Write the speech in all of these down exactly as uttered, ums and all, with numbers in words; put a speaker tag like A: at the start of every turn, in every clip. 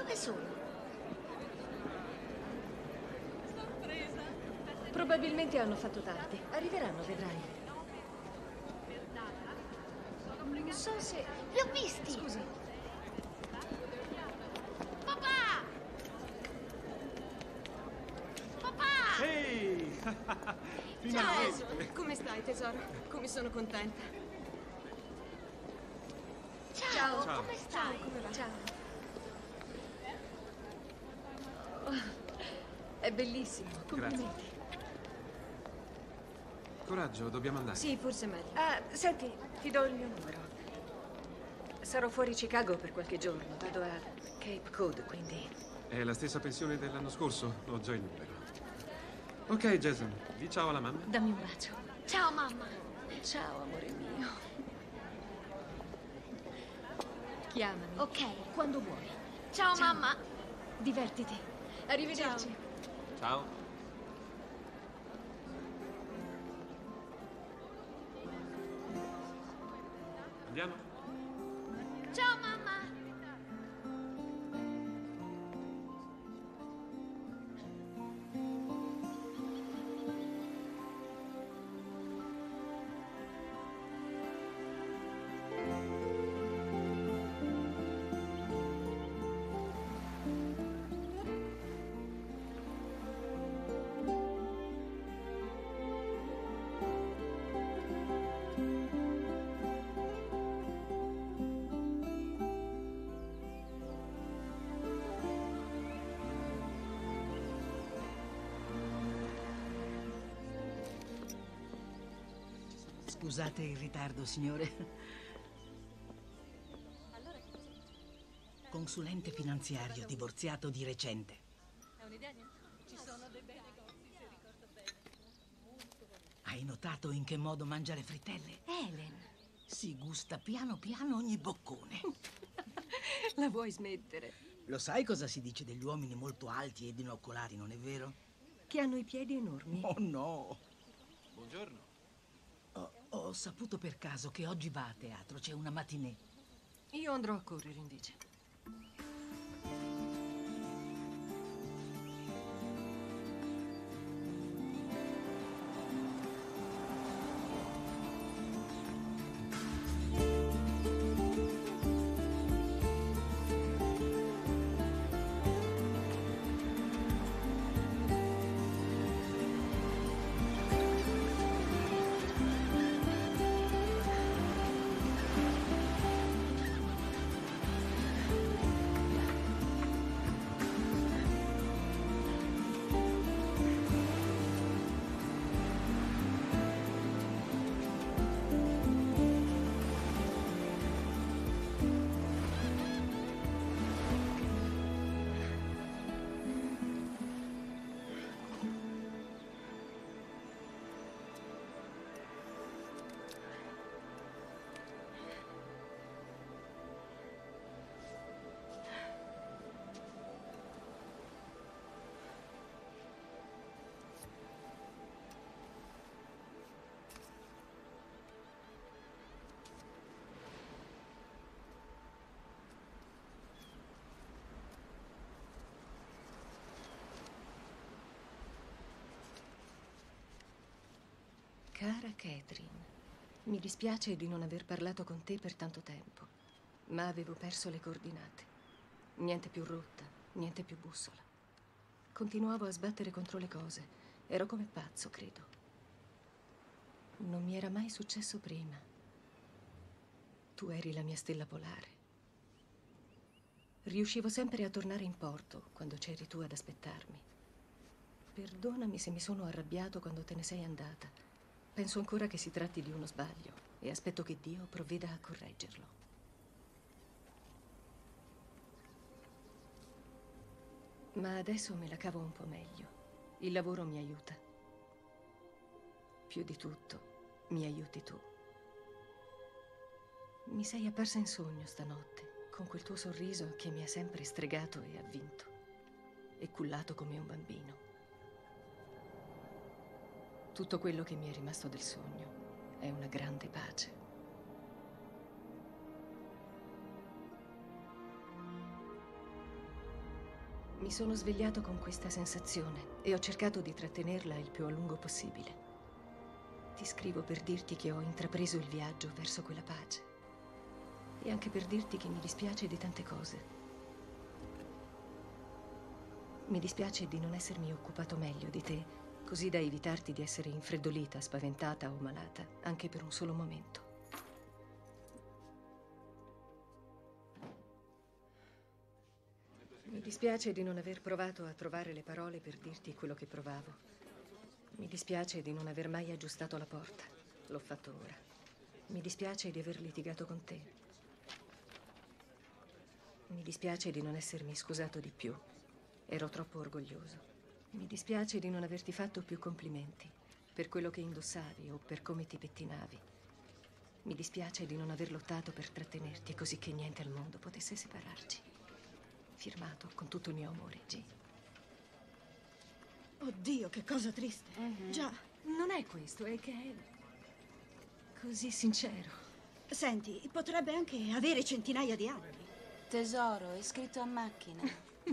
A: Dove sono?
B: Probabilmente hanno fatto tardi. Arriveranno, vedrai. Non so se...
A: Li ho visti!
B: Scusi.
A: Papà! Papà!
C: Ehi!
B: Finalmente! Come stai, tesoro? Come sono contenta.
A: Ciao,
C: Ciao.
A: come stai?
B: Come va? Ciao. Oh, è bellissimo. Complimenti.
C: Coraggio, dobbiamo andare.
B: Sì, forse è meglio. Ah, senti, ti do il mio numero. Sarò fuori Chicago per qualche giorno. Vado a Cape Cod, quindi...
C: È la stessa pensione dell'anno scorso? Ho già il numero. Ok, Jason, di ciao alla mamma.
B: Dammi un bacio.
A: Ciao, mamma.
B: Ciao, amore mio. Chiamami.
A: Ok.
B: Quando vuoi.
A: Ciao,
B: Ciao.
A: mamma.
B: Divertiti. Arrivederci.
C: Ciao. Andiamo?
A: Ciao, mamma.
D: Scusate il ritardo, signore. Consulente finanziario, divorziato di recente. Hai notato in che modo mangia le frittelle?
B: Helen,
D: Si gusta piano piano ogni boccone.
B: la vuoi smettere?
D: Lo sai cosa si dice degli uomini molto alti e binocolari, non è vero?
B: Che hanno i piedi enormi.
D: Oh no!
C: Buongiorno.
D: Ho, ho saputo per caso che oggi va a teatro, c'è una matinée.
B: Io andrò a correre invece. Cara Catherine, mi dispiace di non aver parlato con te per tanto tempo, ma avevo perso le coordinate. Niente più rotta, niente più bussola. Continuavo a sbattere contro le cose. Ero come pazzo, credo. Non mi era mai successo prima. Tu eri la mia stella polare. Riuscivo sempre a tornare in porto quando c'eri tu ad aspettarmi. Perdonami se mi sono arrabbiato quando te ne sei andata. Penso ancora che si tratti di uno sbaglio e aspetto che Dio provveda a correggerlo. Ma adesso me la cavo un po' meglio. Il lavoro mi aiuta. Più di tutto, mi aiuti tu. Mi sei apparsa in sogno stanotte, con quel tuo sorriso che mi ha sempre stregato e avvinto, e cullato come un bambino. Tutto quello che mi è rimasto del sogno è una grande pace. Mi sono svegliato con questa sensazione e ho cercato di trattenerla il più a lungo possibile. Ti scrivo per dirti che ho intrapreso il viaggio verso quella pace e anche per dirti che mi dispiace di tante cose. Mi dispiace di non essermi occupato meglio di te, così da evitarti di essere infreddolita, spaventata o malata, anche per un solo momento. Mi dispiace di non aver provato a trovare le parole per dirti quello che provavo. Mi dispiace di non aver mai aggiustato la porta. L'ho fatto ora. Mi dispiace di aver litigato con te. Mi dispiace di non essermi scusato di più. Ero troppo orgoglioso. Mi dispiace di non averti fatto più complimenti per quello che indossavi o per come ti pettinavi. Mi dispiace di non aver lottato per trattenerti così che niente al mondo potesse separarci. Firmato con tutto il mio amore, G.
E: Oddio, che cosa triste.
B: Mm-hmm.
E: Già.
B: Non è questo, è che è così sincero.
E: Senti, potrebbe anche avere centinaia di anni.
F: Tesoro, è scritto a macchina.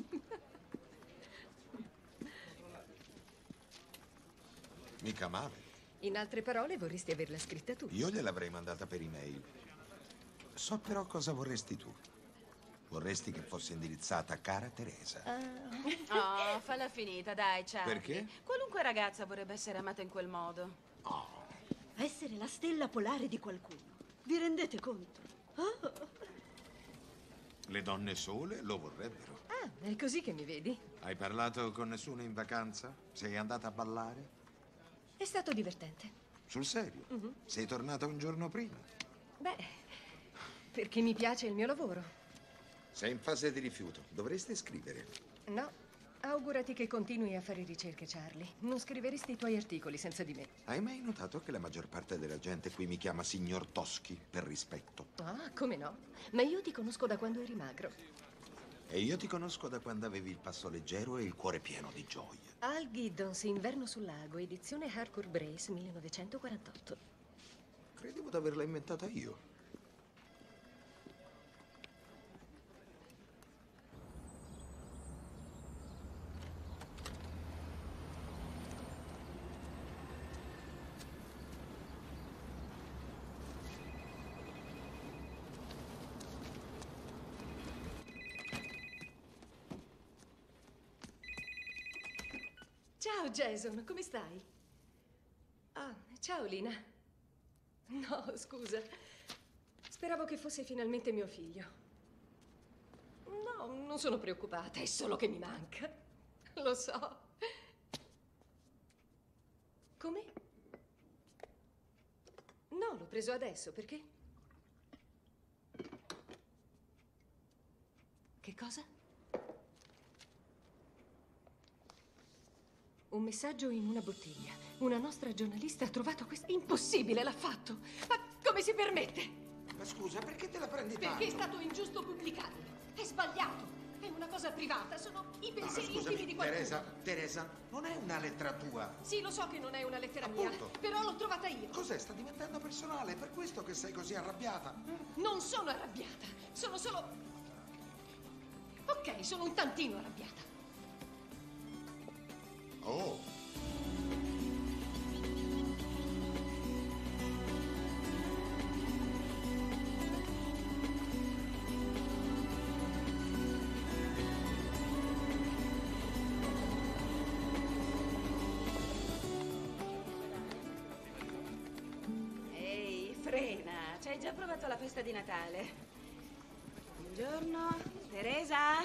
G: Mica male.
B: In altre parole, vorresti averla scritta tu.
G: Io gliel'avrei mandata per email. So però cosa vorresti tu. Vorresti che fosse indirizzata a cara Teresa.
F: Oh, falla finita, dai, Charlie.
G: Perché?
F: Qualunque ragazza vorrebbe essere amata in quel modo.
G: Oh.
E: Essere la stella polare di qualcuno. Vi rendete conto? Oh.
G: Le donne sole lo vorrebbero.
B: Ah, è così che mi vedi?
G: Hai parlato con nessuno in vacanza? Sei andata a ballare?
B: È stato divertente.
G: Sul serio?
B: Mhm.
G: Sei tornata un giorno prima?
B: Beh, perché mi piace il mio lavoro.
G: Sei in fase di rifiuto. Dovresti scrivere.
B: No, augurati che continui a fare ricerche, Charlie. Non scriveresti i tuoi articoli senza di me.
G: Hai mai notato che la maggior parte della gente qui mi chiama signor Toschi per rispetto?
B: Ah, come no? Ma io ti conosco da quando eri magro.
G: E io ti conosco da quando avevi il passo leggero e il cuore pieno di gioia.
B: Al Giddons, Inverno sul lago, edizione Hardcore Brace, millenovecentoquarantotto.
G: Credevo di averla inventata io.
B: Ciao, Jason, come stai? Ah, ciao, Lina. No, scusa. Speravo che fosse finalmente mio figlio. No, non sono preoccupata, è solo che mi manca. Lo so. Come? No, l'ho preso adesso, perché? Che cosa? Un messaggio in una bottiglia. Una nostra giornalista ha trovato questo. Impossibile, l'ha fatto. Ma come si permette?
G: Ma scusa, perché te la prendi tanto?
B: Perché è stato ingiusto pubblicarlo. È sbagliato. È una cosa privata. Sono i pensieri
G: No, scusami,
B: intimi di qualcuno.
G: Teresa, Teresa, non è una lettera tua.
B: Sì, lo so che non è una lettera
G: Appunto.
B: mia, però l'ho trovata io.
G: Cos'è? Sta diventando personale, è per questo che sei così arrabbiata.
B: Non sono arrabbiata. Sono solo... Ok, sono un tantino arrabbiata.
G: Oh.
F: Ehi, frena. Ci hai già provato la festa di Natale? Buongiorno, Teresa?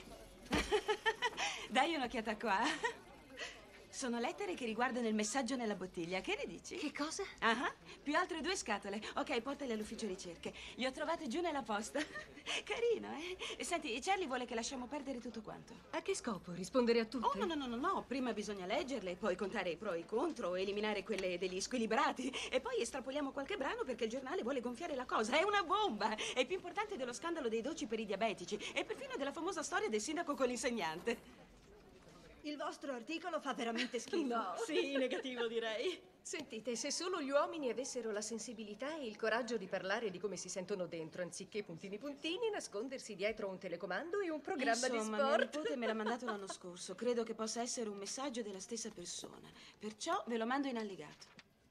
F: Dai un'occhiata qua. Sono lettere che riguardano il messaggio nella bottiglia. Che ne dici?
B: Che cosa?
F: Ah, più altre due scatole. Ok, portale all'ufficio ricerche. Le ho trovate giù nella posta. Carino, eh? E senti, Charlie vuole che lasciamo perdere tutto quanto.
B: A che scopo? Rispondere a tutte?
F: Oh, no, no, no, no, no. Prima bisogna leggerle, poi contare i pro e i contro, eliminare quelle degli squilibrati. E poi estrapoliamo qualche brano perché il giornale vuole gonfiare la cosa. È una bomba! È più importante dello scandalo dei dolci per i diabetici e perfino della famosa storia del sindaco con l'insegnante.
E: Il vostro articolo fa veramente schifo.
F: No, sì, negativo direi.
B: Sentite, se solo gli uomini avessero la sensibilità e il coraggio di parlare di come si sentono dentro, anziché puntini puntini, nascondersi dietro un telecomando e un programma
F: Insomma,
B: di
F: mia
B: sport.
F: nipote me l'ha mandato l'anno scorso. Credo che possa essere un messaggio della stessa persona. Perciò ve lo mando in allegato.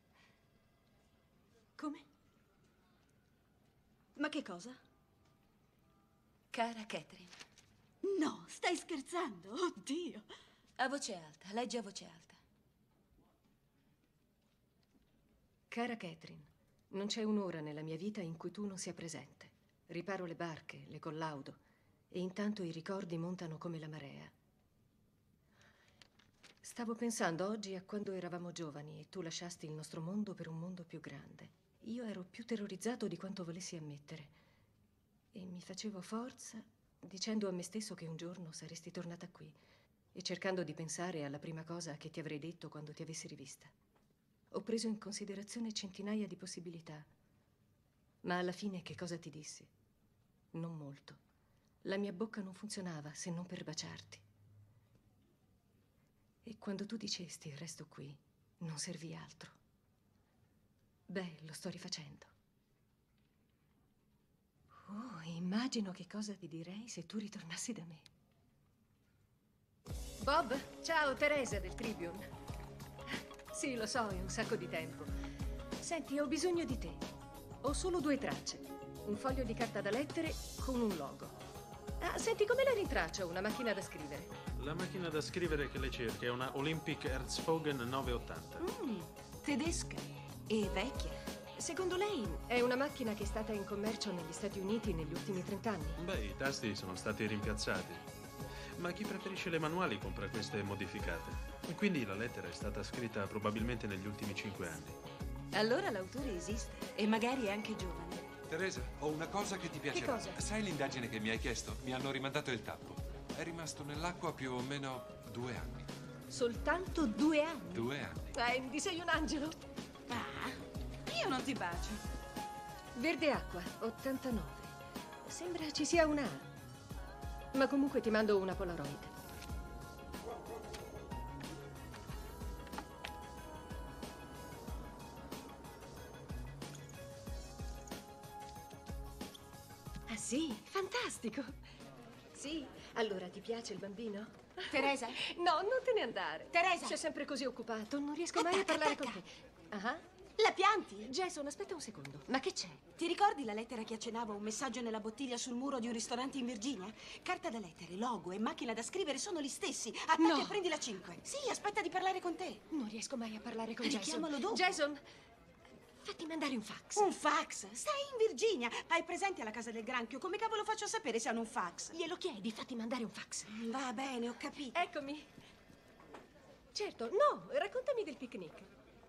E: Come? Ma che cosa?
H: Cara Catherine,
E: No, stai scherzando? Oddio.
H: a voce alta, leggi a voce alta.
B: Cara Catherine, non c'è un'ora nella mia vita in cui tu non sia presente. Riparo le barche, le collaudo, e intanto i ricordi montano come la marea. Stavo pensando oggi a quando eravamo giovani e tu lasciasti il nostro mondo per un mondo più grande. Io ero più terrorizzato di quanto volessi ammettere e mi facevo forza dicendo a me stesso che un giorno saresti tornata qui e cercando di pensare alla prima cosa che ti avrei detto quando ti avessi rivista. Ho preso in considerazione centinaia di possibilità, ma alla fine che cosa ti dissi? Non molto. La mia bocca non funzionava se non per baciarti. E quando tu dicesti resto qui, non servì altro. Beh, lo sto rifacendo. Oh, immagino che cosa ti direi se tu ritornassi da me. Bob, ciao, Teresa del Tribune. Sì, lo so, è un sacco di tempo. Senti, ho bisogno di te. Ho solo due tracce. Un foglio di carta da lettere con un logo. Ah, senti, come la rintraccio una macchina da scrivere?
I: La macchina da scrivere che lei cerca è una Olympic Erzfogen novecentottanta.
F: Mm, tedesca e vecchia.
B: Secondo lei è una macchina che è stata in commercio negli Stati Uniti negli ultimi trent'anni?
I: Beh, i tasti sono stati rimpiazzati. Ma chi preferisce le manuali compra queste modificate. E quindi la lettera è stata scritta probabilmente negli ultimi cinque anni.
F: Allora l'autore esiste e magari è anche giovane.
J: Teresa, ho una cosa che ti piacerà.
B: cosa?
J: Sai l'indagine che mi hai chiesto? Mi hanno rimandato il tappo. È rimasto nell'acqua più o meno due anni.
B: Soltanto due anni?
J: Due anni.
B: Andy, sei un angelo.
F: Ah, io non ti bacio.
B: Verde acqua, ottantanove. Sembra ci sia una A. Ma comunque ti mando una Polaroid. Ah sì? Fantastico! Sì, allora ti piace il bambino?
F: Teresa?
B: No, non te ne andare.
F: Teresa?
B: Sei sempre così occupato, non riesco mai a
F: Attacca,
B: parlare
F: attacca.
B: con te. Ah,
F: La pianti?
B: Jason, aspetta un secondo. Ma che c'è?
F: Ti ricordi la lettera che accennava un messaggio nella bottiglia sul muro di un ristorante in Virginia? Carta da lettere, logo e macchina da scrivere sono gli stessi. Attacca
B: No.
F: e prendi la cinque. Sì, aspetta di parlare con te.
B: Non riesco mai a parlare con
F: Richiamalo
B: Jason.
F: dopo.
B: Jason, fatti mandare un fax.
F: Un fax? Stai in Virginia. Hai presente alla casa del granchio? Come cavolo faccio a sapere se hanno un fax?
B: Glielo chiedi, fatti mandare un fax.
F: Va bene, ho capito.
B: Eccomi. Certo, no, raccontami del picnic.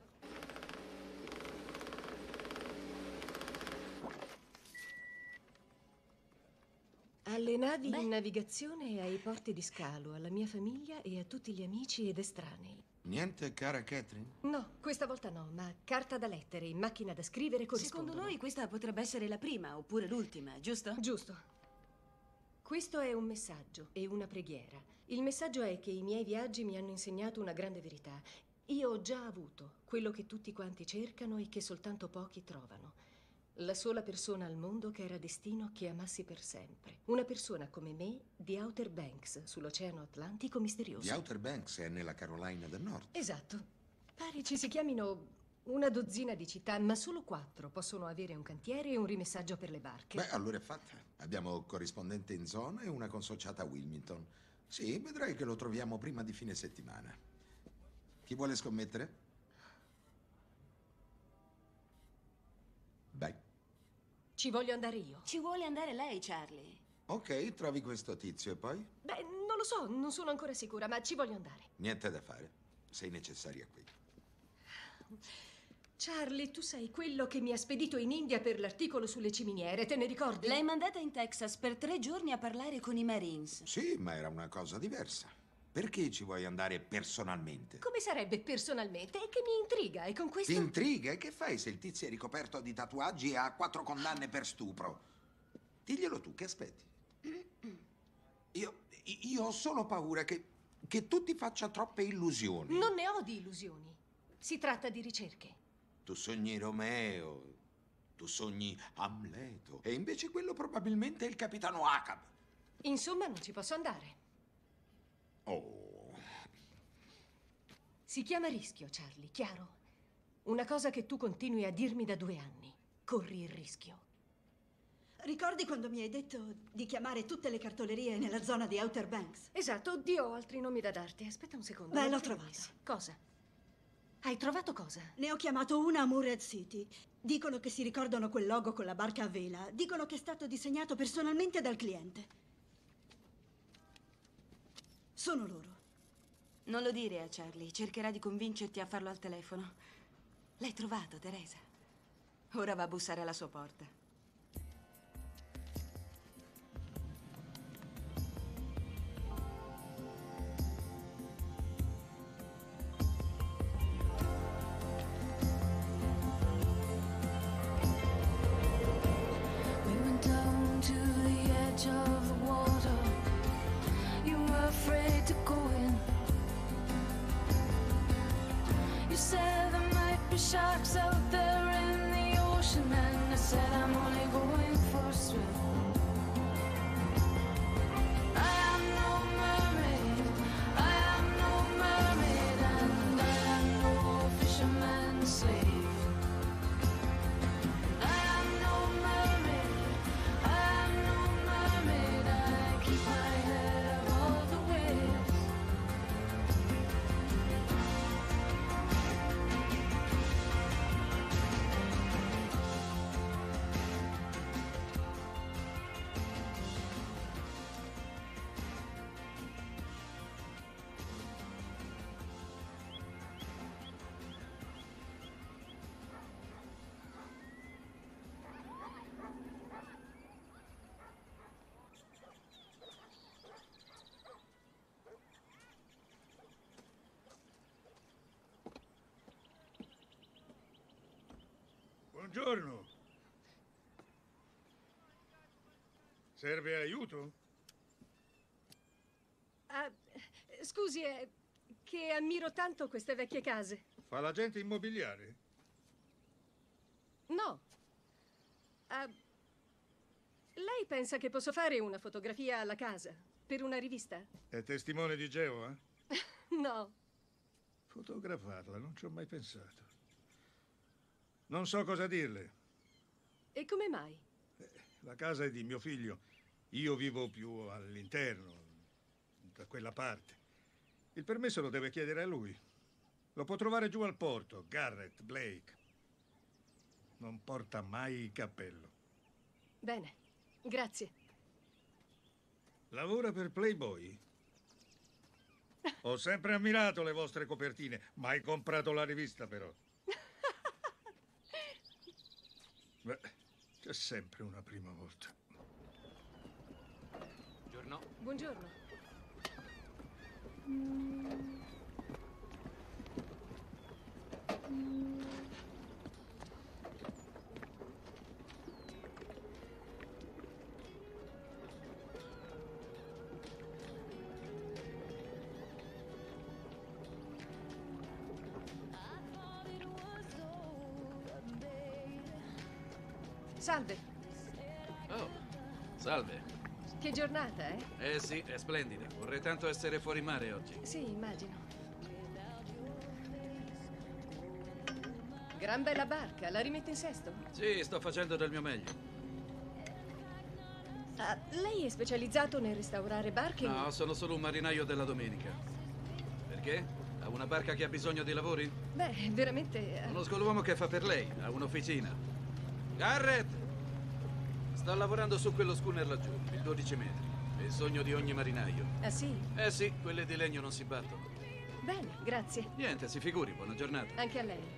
B: Alle navi in navigazione e ai porti di scalo, alla mia famiglia e a tutti gli amici ed estranei.
G: Niente, cara Catherine?
B: No, questa volta no, ma carta da lettere e macchina da scrivere corrispondono.
F: Secondo noi questa potrebbe essere la prima oppure l'ultima, giusto?
B: Giusto. Questo è un messaggio e una preghiera. Il messaggio è che i miei viaggi mi hanno insegnato una grande verità. Io ho già avuto quello che tutti quanti cercano e che soltanto pochi trovano. La sola persona al mondo che era destino che amassi per sempre. Una persona come me di Outer Banks, sull'Oceano Atlantico misterioso.
G: The Outer Banks è nella Carolina del Nord.
B: Esatto. Pare ci si chiamino una dozzina di città, ma solo quattro possono avere un cantiere e un rimessaggio per le barche.
G: Beh, allora è fatta. Abbiamo corrispondente in zona e una consociata a Wilmington. Sì, vedrai che lo troviamo prima di fine settimana. Chi vuole scommettere? Beh.
B: Ci voglio andare io.
F: Ci vuole andare lei, Charlie.
G: Ok, trovi questo tizio e poi?
B: Beh, non lo so, non sono ancora sicura, ma ci voglio andare.
G: Niente da fare. Sei necessaria qui.
B: Charlie, tu sei quello che mi ha spedito in India per l'articolo sulle ciminiere, te ne ricordi?
F: L'hai mandata in Texas per tre giorni a parlare con i Marines.
G: Sì, ma era una cosa diversa. Perché ci vuoi andare personalmente?
B: Come sarebbe personalmente? È che mi intriga e con questo...
G: Ti intriga? E che fai se il tizio è ricoperto di tatuaggi e ha quattro condanne per stupro? Diglielo tu, che aspetti? Io, io ho solo paura che, che tu ti faccia troppe illusioni.
B: Non ne ho di illusioni. Si tratta di ricerche.
G: Tu sogni Romeo, tu sogni Amleto, e invece quello probabilmente è il capitano Ahab.
B: Insomma, non ci posso andare.
G: Oh.
B: Si chiama rischio, Charlie, chiaro? Una cosa che tu continui a dirmi da due anni. Corri il rischio.
E: Ricordi quando mi hai detto di chiamare tutte le cartolerie nella zona di Outer Banks?
B: Esatto, oddio, ho altri nomi da darti. Aspetta un secondo.
E: Beh,
B: non
E: l'ho
B: ti
E: trovata.
B: messo. Cosa? Hai trovato cosa?
E: Ne ho chiamato una a Murred City. Dicono che si ricordano quel logo con la barca a vela. Dicono che è stato disegnato personalmente dal cliente. Sono loro.
F: Non lo dire a Charlie, cercherà di convincerti a farlo al telefono. L'hai trovato, Teresa. Ora va a bussare alla sua porta.
K: Sharks out there in the ocean, and I said I'm only going for a swim. I am no mermaid, I am no mermaid, and I am no fisherman's slave. I am no mermaid, I am no mermaid, I keep my head above the waves.
L: Buongiorno. Serve aiuto?
B: Ah, scusi, è che ammiro tanto queste vecchie case.
L: Fa l'agente immobiliare?
B: No. Ah, lei pensa che posso fare una fotografia alla casa per una rivista?
L: È testimone di Geova?
B: No.
L: Fotografarla, non ci ho mai pensato. Non so cosa dirle.
B: E come mai?
L: La casa è di mio figlio. Io vivo più all'interno, da quella parte. Il permesso lo deve chiedere a lui. Lo può trovare giù al porto, Garrett, Blake. Non porta mai il cappello.
B: Bene, grazie.
L: Lavora per Playboy? Ho sempre ammirato le vostre copertine, mai comprato la rivista però. Beh, c'è sempre una prima volta.
J: Buongiorno.
B: Buongiorno. Salve.
M: Oh, salve.
B: Che giornata, eh?
M: Eh sì, è splendida. Vorrei tanto essere fuori mare oggi.
B: Sì, immagino. Gran bella barca, la rimetto in sesto?
M: Sì, sto facendo del mio meglio.
B: Ah, lei è specializzato nel restaurare barche?
M: No, sono solo un marinaio della domenica. Perché? Ha una barca che ha bisogno di lavori?
B: Beh, veramente...
M: Conosco l'uomo che fa per lei, ha un'officina. Garrett! Sto lavorando su quello schooner laggiù, il dodici metri. È il sogno di ogni marinaio.
B: Ah, sì?
M: Eh sì, quelle di legno non si battono.
B: Bene, grazie.
M: Niente, si figuri, buona giornata.
B: Anche a lei.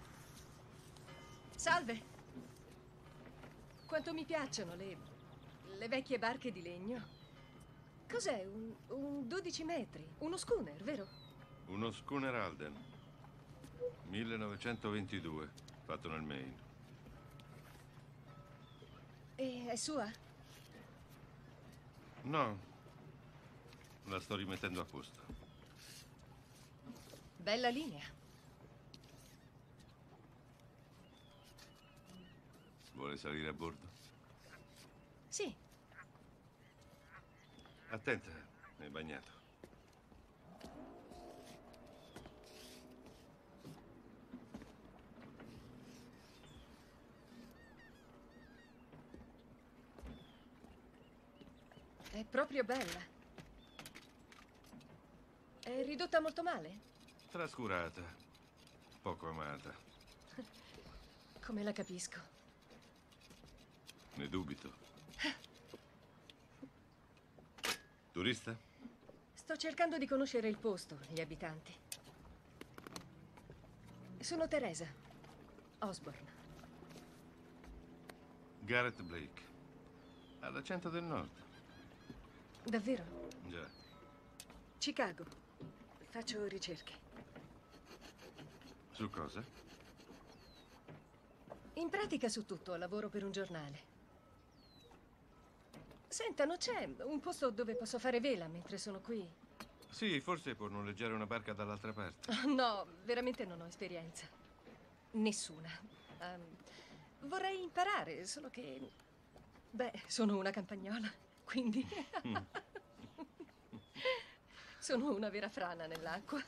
B: Salve. Quanto mi piacciono le... le vecchie barche di legno. Cos'è? Un, un dodici metri? Uno schooner, vero?
N: Uno schooner Alden. millenovecentoventidue, fatto nel Maine.
B: E è sua?
N: No, la sto rimettendo a posto.
B: Bella linea.
N: Vuole salire a bordo?
B: Sì.
N: Attenta, è bagnato.
B: È proprio bella. È ridotta molto male?
N: Trascurata, poco amata.
B: Come la capisco.
N: Ne dubito. Turista?
B: Sto cercando di conoscere il posto, gli abitanti. Sono Teresa Osborne.
N: Garrett Blake. Ha l'accento del nord.
B: Davvero?
N: Già.
B: Chicago. Faccio ricerche.
N: Su cosa?
B: In pratica su tutto, lavoro per un giornale. Senta, non c'è un posto dove posso fare vela mentre sono qui?
N: Sì, forse può noleggiare una barca dall'altra parte.
B: Oh, no, veramente non ho esperienza. Nessuna. Um, vorrei imparare, solo che... Beh, sono una campagnola, quindi... sono una vera frana nell'acqua.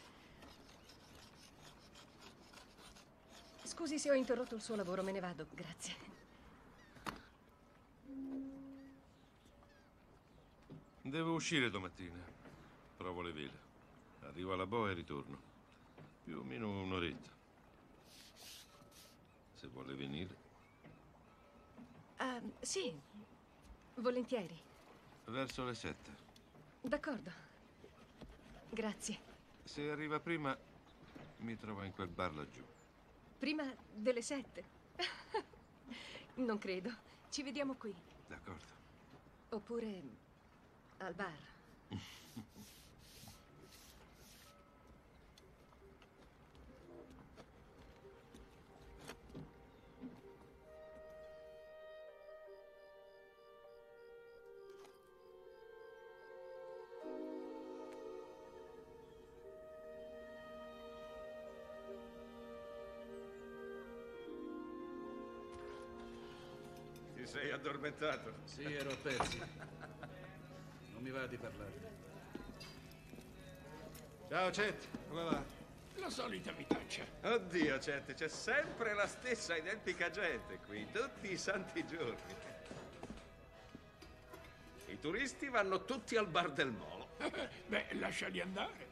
B: Scusi se ho interrotto il suo lavoro, me ne vado, grazie.
N: Devo uscire domattina. Provo le vele. Arrivo alla boa e ritorno. Più o meno un'oretta. Se vuole venire.
B: Ah, sì, volentieri.
N: Verso le sette.
B: D'accordo. Grazie.
N: Se arriva prima, mi trova in quel bar laggiù.
B: Prima delle sette? Non credo. Ci vediamo qui.
N: D'accordo.
B: Oppure al bar.
M: Ti sei addormentato?
O: Sì, ero a pezzi. Non mi va di parlare.
C: Ciao, Chet. Come va?
P: La solita vitaccia.
M: Oddio, Chet, c'è sempre la stessa identica gente qui, tutti i santi giorni. I turisti vanno tutti al bar del Molo.
P: Beh, lasciali andare.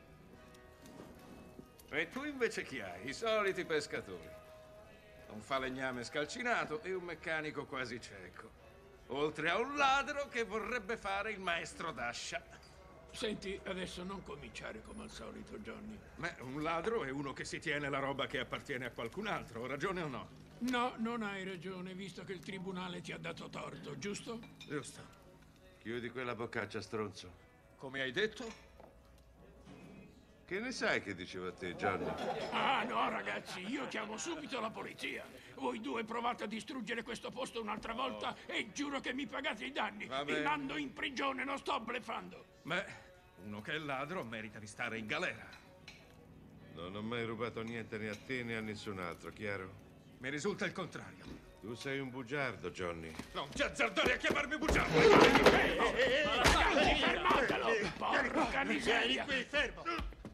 M: E tu invece chi hai? I soliti pescatori. Un falegname scalcinato e un meccanico quasi cieco. Oltre a un ladro che vorrebbe fare il maestro d'ascia.
P: Senti, adesso non cominciare come al solito, Johnny.
L: Beh, un ladro è uno che si tiene la roba che appartiene a qualcun altro, ho ragione o no?
P: No, non hai ragione, visto che il tribunale ti ha dato torto, giusto?
L: Giusto.
N: Chiudi quella boccaccia, stronzo.
L: Come hai detto?
N: Che ne sai che diceva te, Johnny?
P: Ah, no, ragazzi, io chiamo subito la polizia. Voi due provate a distruggere questo posto un'altra volta e giuro che mi pagate i danni.
L: Vabbè.
P: Vi mando in prigione, non sto bleffando.
L: Beh, uno che è ladro merita di stare in galera.
N: Non ho mai rubato niente né a te né a nessun altro, chiaro?
L: Mi risulta il contrario.
N: Tu sei un bugiardo, Johnny.
L: Non ti azzardare a chiamarmi bugiardo!
P: Ragazzi, fermatelo! Porca miseria!
L: Vieni qui, fermo!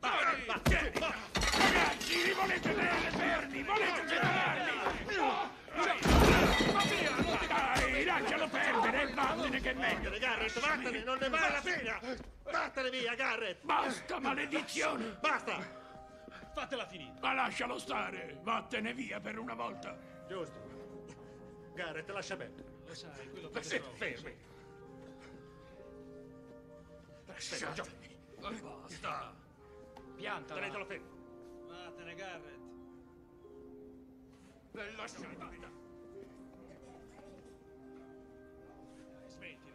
P: Ragazzi, li volete tenere fermi! Volete separarli! Dai, lascialo perdere! Vattene che è meglio!
Q: Garrett, vattene! Non ne vale la pena! Vattene via, Garrett!
P: Basta, maledizione!
Q: Basta! Fatela finire!
P: Ma lascialo stare! Vattene via per una volta!
Q: Giusto. Garrett, lascia perdere.
O: Lo sai, quello
Q: Ma
O: che
Q: se
O: trovo.
Q: fermi!
P: Lasciatemi!
Q: Basta!
O: Piantala.
Q: Tenetelo fermo!
O: Vattene, Garrett.
Q: Lasciami, basta!
O: Smetti.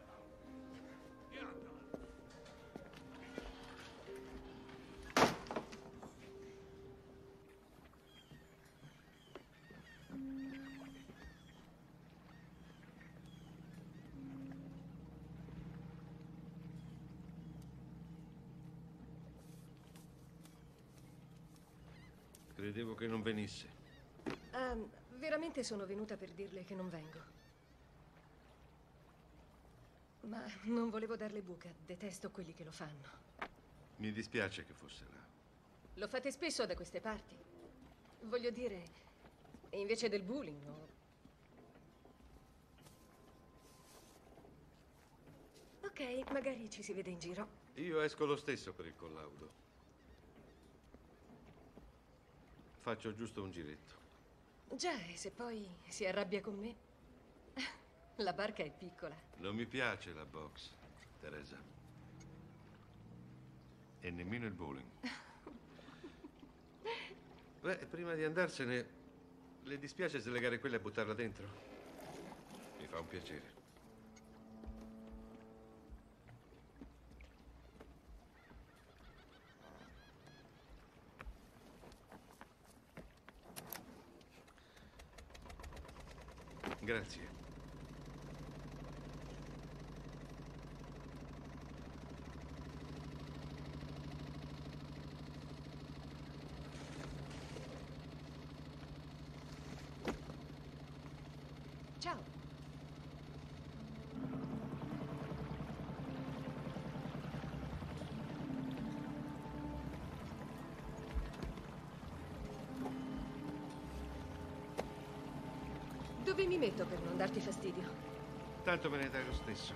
N: Credevo che non venisse.
B: Ah, veramente sono venuta per dirle che non vengo. Ma non volevo darle buca. Detesto quelli che lo fanno.
N: Mi dispiace che fosse là.
B: Lo fate spesso da queste parti. Voglio dire, invece del bullying, no? Ok, magari ci si vede in giro.
N: Io esco lo stesso per il collaudo. Faccio giusto un giretto.
B: Già, e se poi si arrabbia con me? La barca è piccola.
N: Non mi piace la box, Teresa. E nemmeno il bowling. Beh, prima di andarsene, le dispiace slegare quella e buttarla dentro? Mi fa un piacere. Grazie.
B: Ciao. Dove mi metto per non darti fastidio?
N: Tanto me ne dai lo stesso.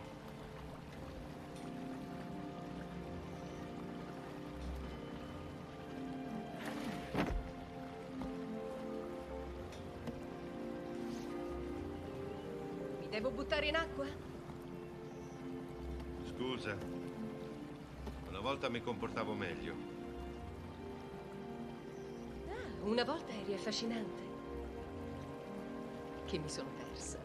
B: Mi devo buttare in acqua?
N: Scusa. Una volta mi comportavo meglio.
B: Ah, una volta eri affascinante. Che mi sono persa.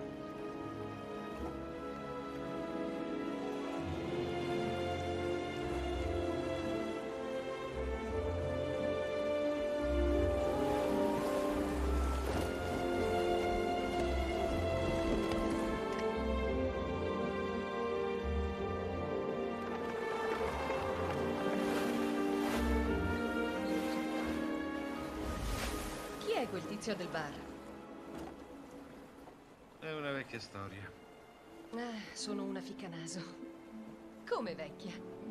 B: Chi è quel tizio del bar?
N: È una vecchia storia.
B: Ah, sono una ficcanaso. Come vecchia?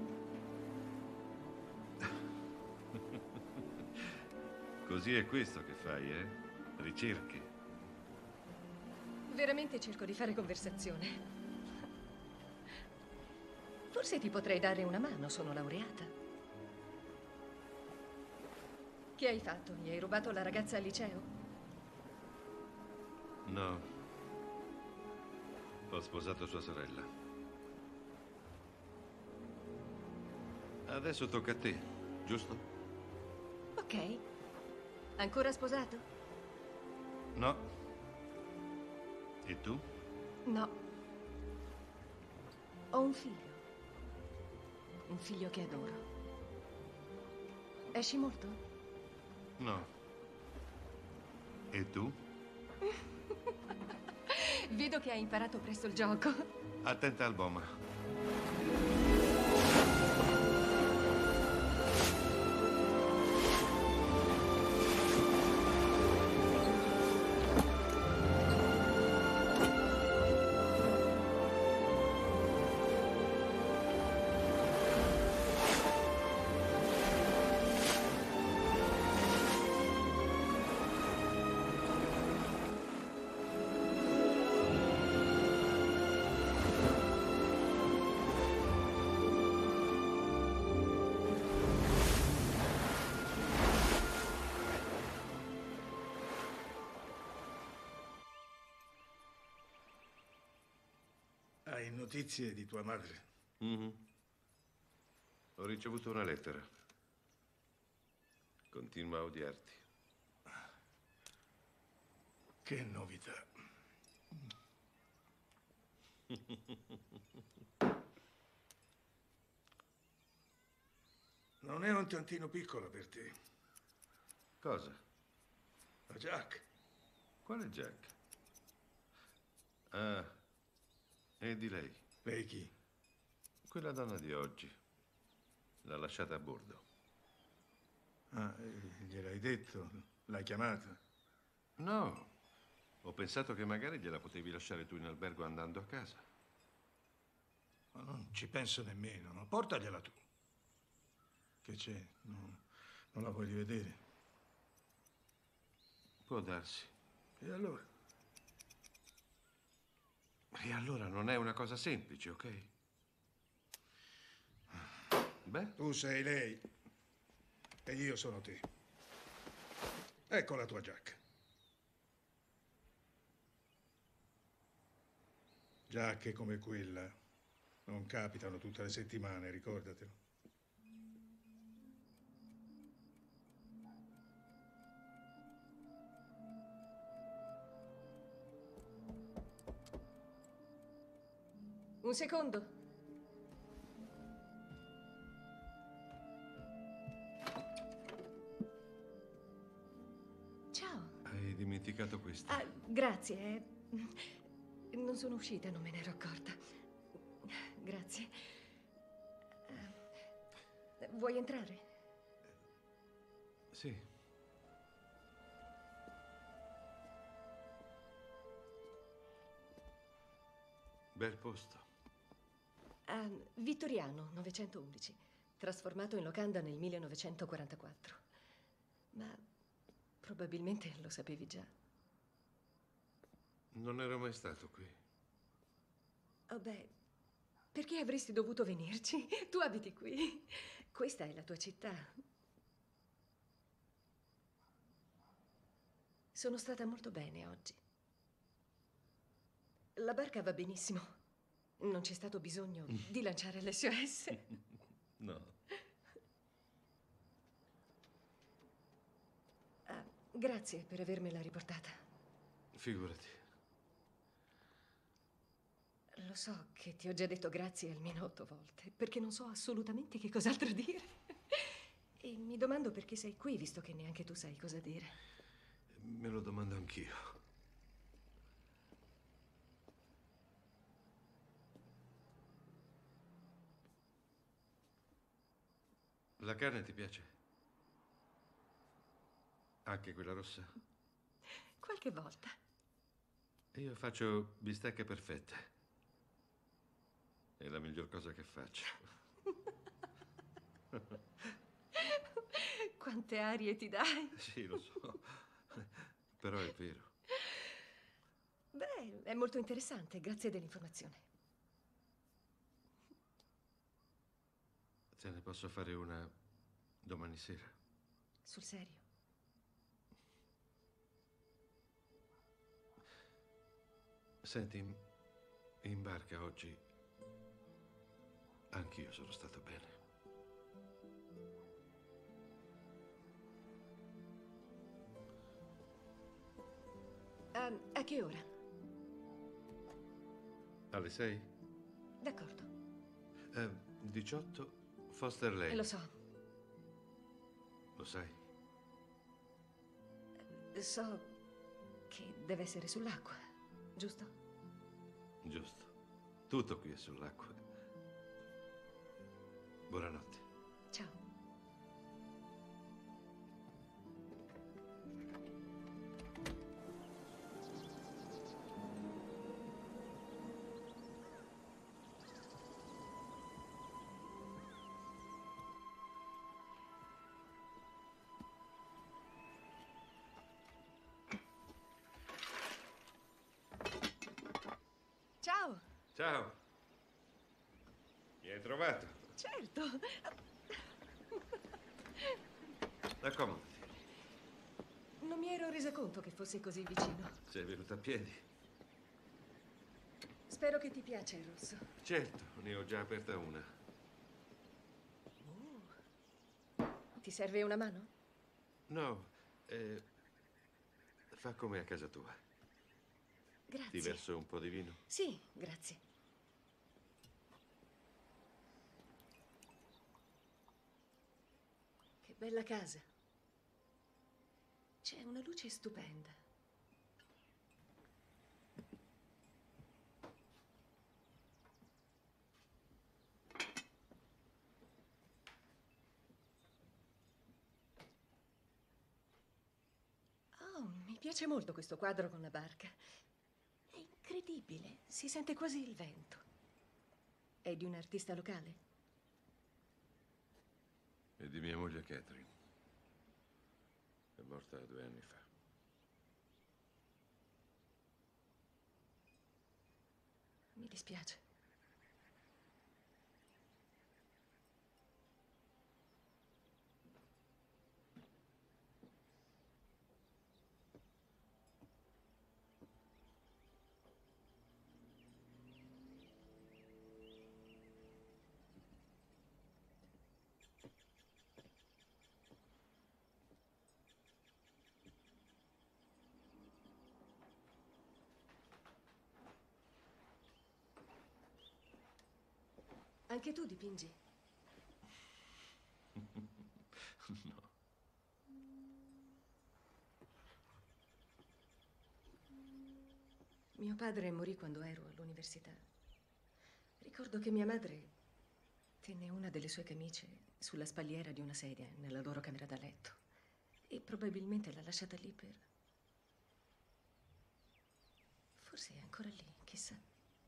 N: Così è questo che fai, eh? Ricerche.
B: Veramente cerco di fare conversazione. Forse ti potrei dare una mano, sono laureata. Che hai fatto? Mi hai rubato la ragazza al liceo?
N: No. Ho sposato sua sorella. Adesso tocca a te, giusto?
B: Ok. Ancora sposato?
N: No. E tu?
B: No. Ho un figlio. Un figlio che adoro. Esci molto?
N: No. E tu?
B: Vedo che hai imparato presto il gioco.
N: Attenta al boma.
L: Hai notizie di tua madre?
N: Mhm. Ho ricevuto una lettera. Continua a odiarti.
L: Che novità. Non è un tantino piccola per te?
N: Cosa?
L: La Jack.
N: Quale Jack? Ah, e di lei?
L: Lei chi?
N: Quella donna di oggi. L'ha lasciata a bordo.
L: Ah, eh, gliel'hai detto? L'hai chiamata?
N: No, ho pensato che magari gliela potevi lasciare tu in albergo andando a casa.
L: Ma non ci penso nemmeno, no? Portagliela tu. Che c'è? No, non la vuoi rivedere?
N: Può darsi.
L: E allora?
N: E allora non è una cosa semplice, ok? Beh?
L: Tu sei lei e io sono te. Ecco la tua giacca. Giacche come quella non capitano tutte le settimane, ricordatelo.
B: Un secondo. Ciao.
N: Hai dimenticato questo?
B: Ah, grazie. eh. Non sono uscita, non me ne ero accorta. Grazie. Eh, Vuoi entrare?
N: Sì. Bel posto.
B: Ah, Vittoriano, novecentoundici. Trasformato in locanda nel millenovecentoquarantaquattro. Ma probabilmente lo sapevi già.
N: Non ero mai stato qui.
B: Oh beh, perché avresti dovuto venirci? Tu abiti qui. Questa è la tua città. Sono stata molto bene oggi. La barca va benissimo. Non c'è stato bisogno di lanciare l'S O S.
N: No.
B: Ah, grazie per avermela riportata.
N: Figurati.
B: Lo so che ti ho già detto grazie almeno otto volte, perché non so assolutamente che cos'altro dire. E mi domando perché sei qui, visto che neanche tu sai cosa dire.
N: Me lo domando anch'io. La carne ti piace? Anche quella rossa?
B: Qualche volta.
N: Io faccio bistecche perfette. È la miglior cosa che faccio.
B: Quante arie ti dai?
N: Sì, lo so. Però è vero.
B: Beh, è molto interessante, grazie dell'informazione.
N: Te ne posso fare una domani sera.
B: Sul serio?
N: Senti, in- in barca oggi anch'io sono stato bene.
B: Ah, a che ora?
N: Alle sei?
B: D'accordo.
N: Eh, diciotto Foster Lane.
B: Lo so.
N: Lo sai?
B: So che deve essere sull'acqua, giusto?
N: Giusto. Tutto qui è sull'acqua. Buonanotte.
B: Ciao. Ciao.
N: Ciao. Mi hai trovato?
B: Certo.
N: Accomodati.
B: Non mi ero resa conto che fosse così vicino.
N: Sei venuta a piedi?
B: Spero che ti piaccia il rosso.
N: Certo, ne ho già aperta una.
B: Ti serve una mano?
N: No, eh, fa come a casa tua.
B: Grazie.
N: Ti verso un po' di vino?
B: Sì, grazie. Che bella casa. C'è una luce stupenda. Mi piace molto questo quadro con la barca. È incredibile, si sente quasi il vento. È di un artista locale?
N: È di mia moglie Catherine. È morta due anni fa.
B: Mi dispiace. Anche tu dipingi?
N: No.
B: Mio padre morì quando ero all'università. Ricordo che mia madre tenne una delle sue camicie sulla spalliera di una sedia nella loro camera da letto e probabilmente l'ha lasciata lì per... Forse è ancora lì, chissà.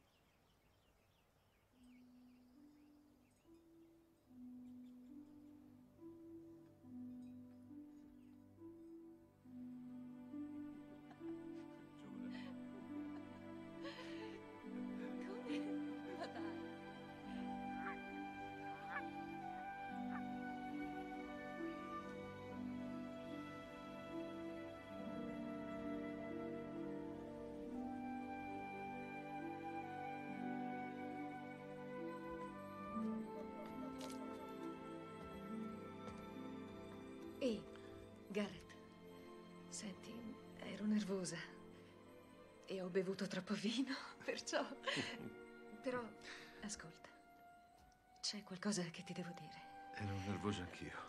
B: Ehi, Garrett, senti, ero nervosa e ho bevuto troppo vino, perciò... Però, ascolta, c'è qualcosa che ti devo dire.
N: Ero nervoso anch'io.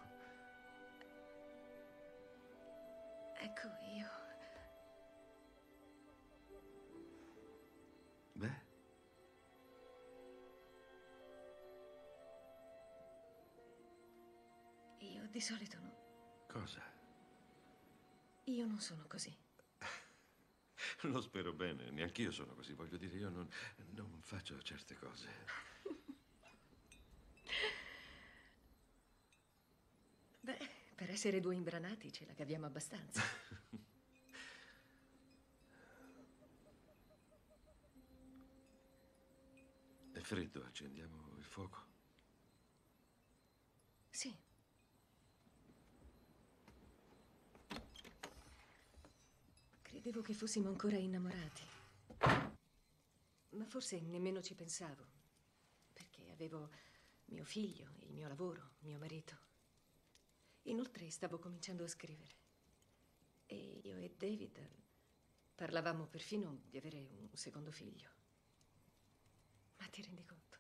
B: Ecco, io...
N: Beh?
B: Io di solito no.
N: Cosa?
B: Io non sono così.
N: Lo spero bene, neanch'io sono così. Voglio dire, io non, non faccio certe cose.
B: Beh, per essere due imbranati ce la caviamo abbastanza.
N: È freddo, accendiamo il fuoco?
B: Sì. Credevo che fossimo ancora innamorati. Ma forse nemmeno ci pensavo. Perché avevo mio figlio, il mio lavoro, mio marito. Inoltre stavo cominciando a scrivere. E io e David parlavamo perfino di avere un secondo figlio. Ma ti rendi conto?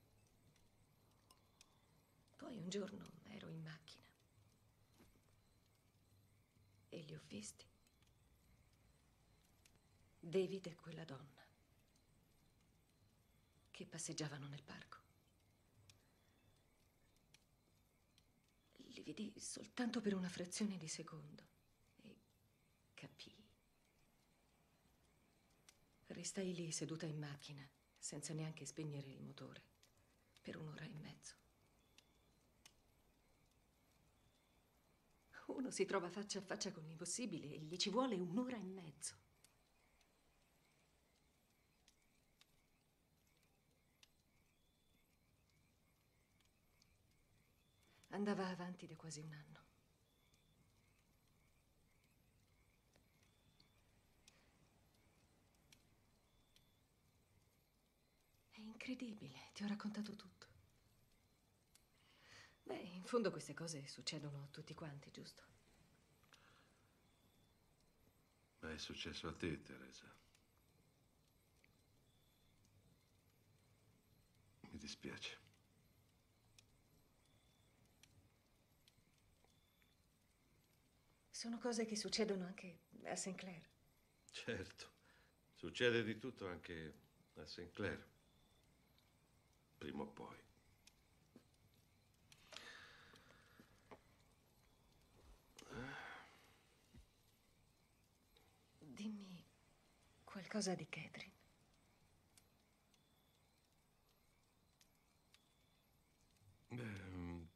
B: Poi un giorno ero in macchina e li ho visti. David e quella donna che passeggiavano nel parco. Li vidi soltanto per una frazione di secondo e capii. Restai lì seduta in macchina senza neanche spegnere il motore per un'ora e mezzo. Uno si trova faccia a faccia con l'impossibile e gli ci vuole un'ora e mezzo. Andava avanti da quasi un anno. È incredibile, ti ho raccontato tutto. Beh, in fondo queste cose succedono a tutti quanti, giusto?
N: Ma è successo a te, Teresa. Mi dispiace.
B: Sono cose che succedono anche a Sinclair.
N: Certo, succede di tutto anche a Sinclair. Prima o poi.
B: Cosa di Catherine?
N: Beh,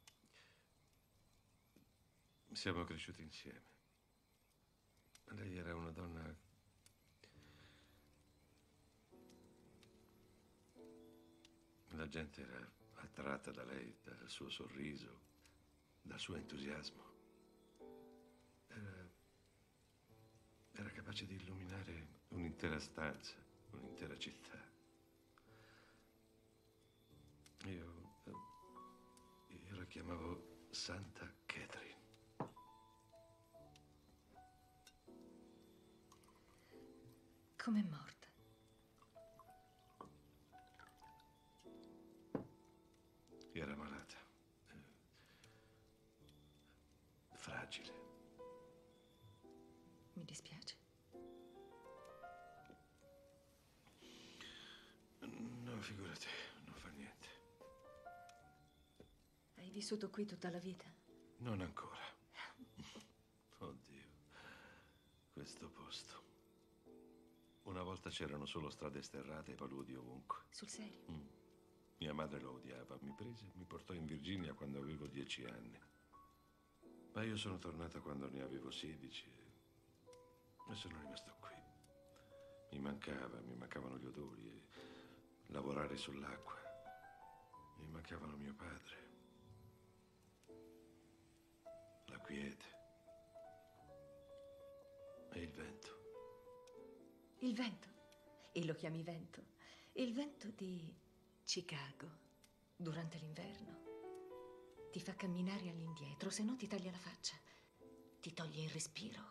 N: siamo cresciuti insieme. Lei era una donna la gente era attratta da lei, dal suo sorriso, dal suo entusiasmo. Era, era capace di illuminare un'intera stanza, un'intera città. Io, io la chiamavo Santa Catherine.
B: Com'è morta?
N: Era malata, eh, fragile.
B: Mi dispiace.
N: No, figurati, non fa niente.
B: Hai vissuto qui tutta la vita?
N: Non ancora. Oddio, questo posto. Una volta c'erano solo strade sterrate e paludi ovunque.
B: Sul serio?
N: Mm. Mia madre lo odiava, mi prese e mi portò in Virginia quando avevo dieci anni. Ma io sono tornato quando ne avevo sedici e sono rimasto qui. Mi mancava, mi mancavano gli odori e lavorare sull'acqua. Mi mancavano mio padre. La quiete. E il vento.
B: Il vento? E lo chiami vento? Il vento di Chicago, durante l'inverno. Ti fa camminare all'indietro, se no ti taglia la faccia. Ti toglie il respiro.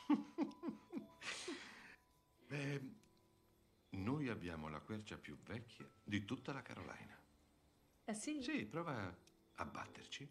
N: Beh, noi abbiamo la quercia più vecchia di tutta la Carolina.
B: Ah, sì?
N: Sì, prova a batterci.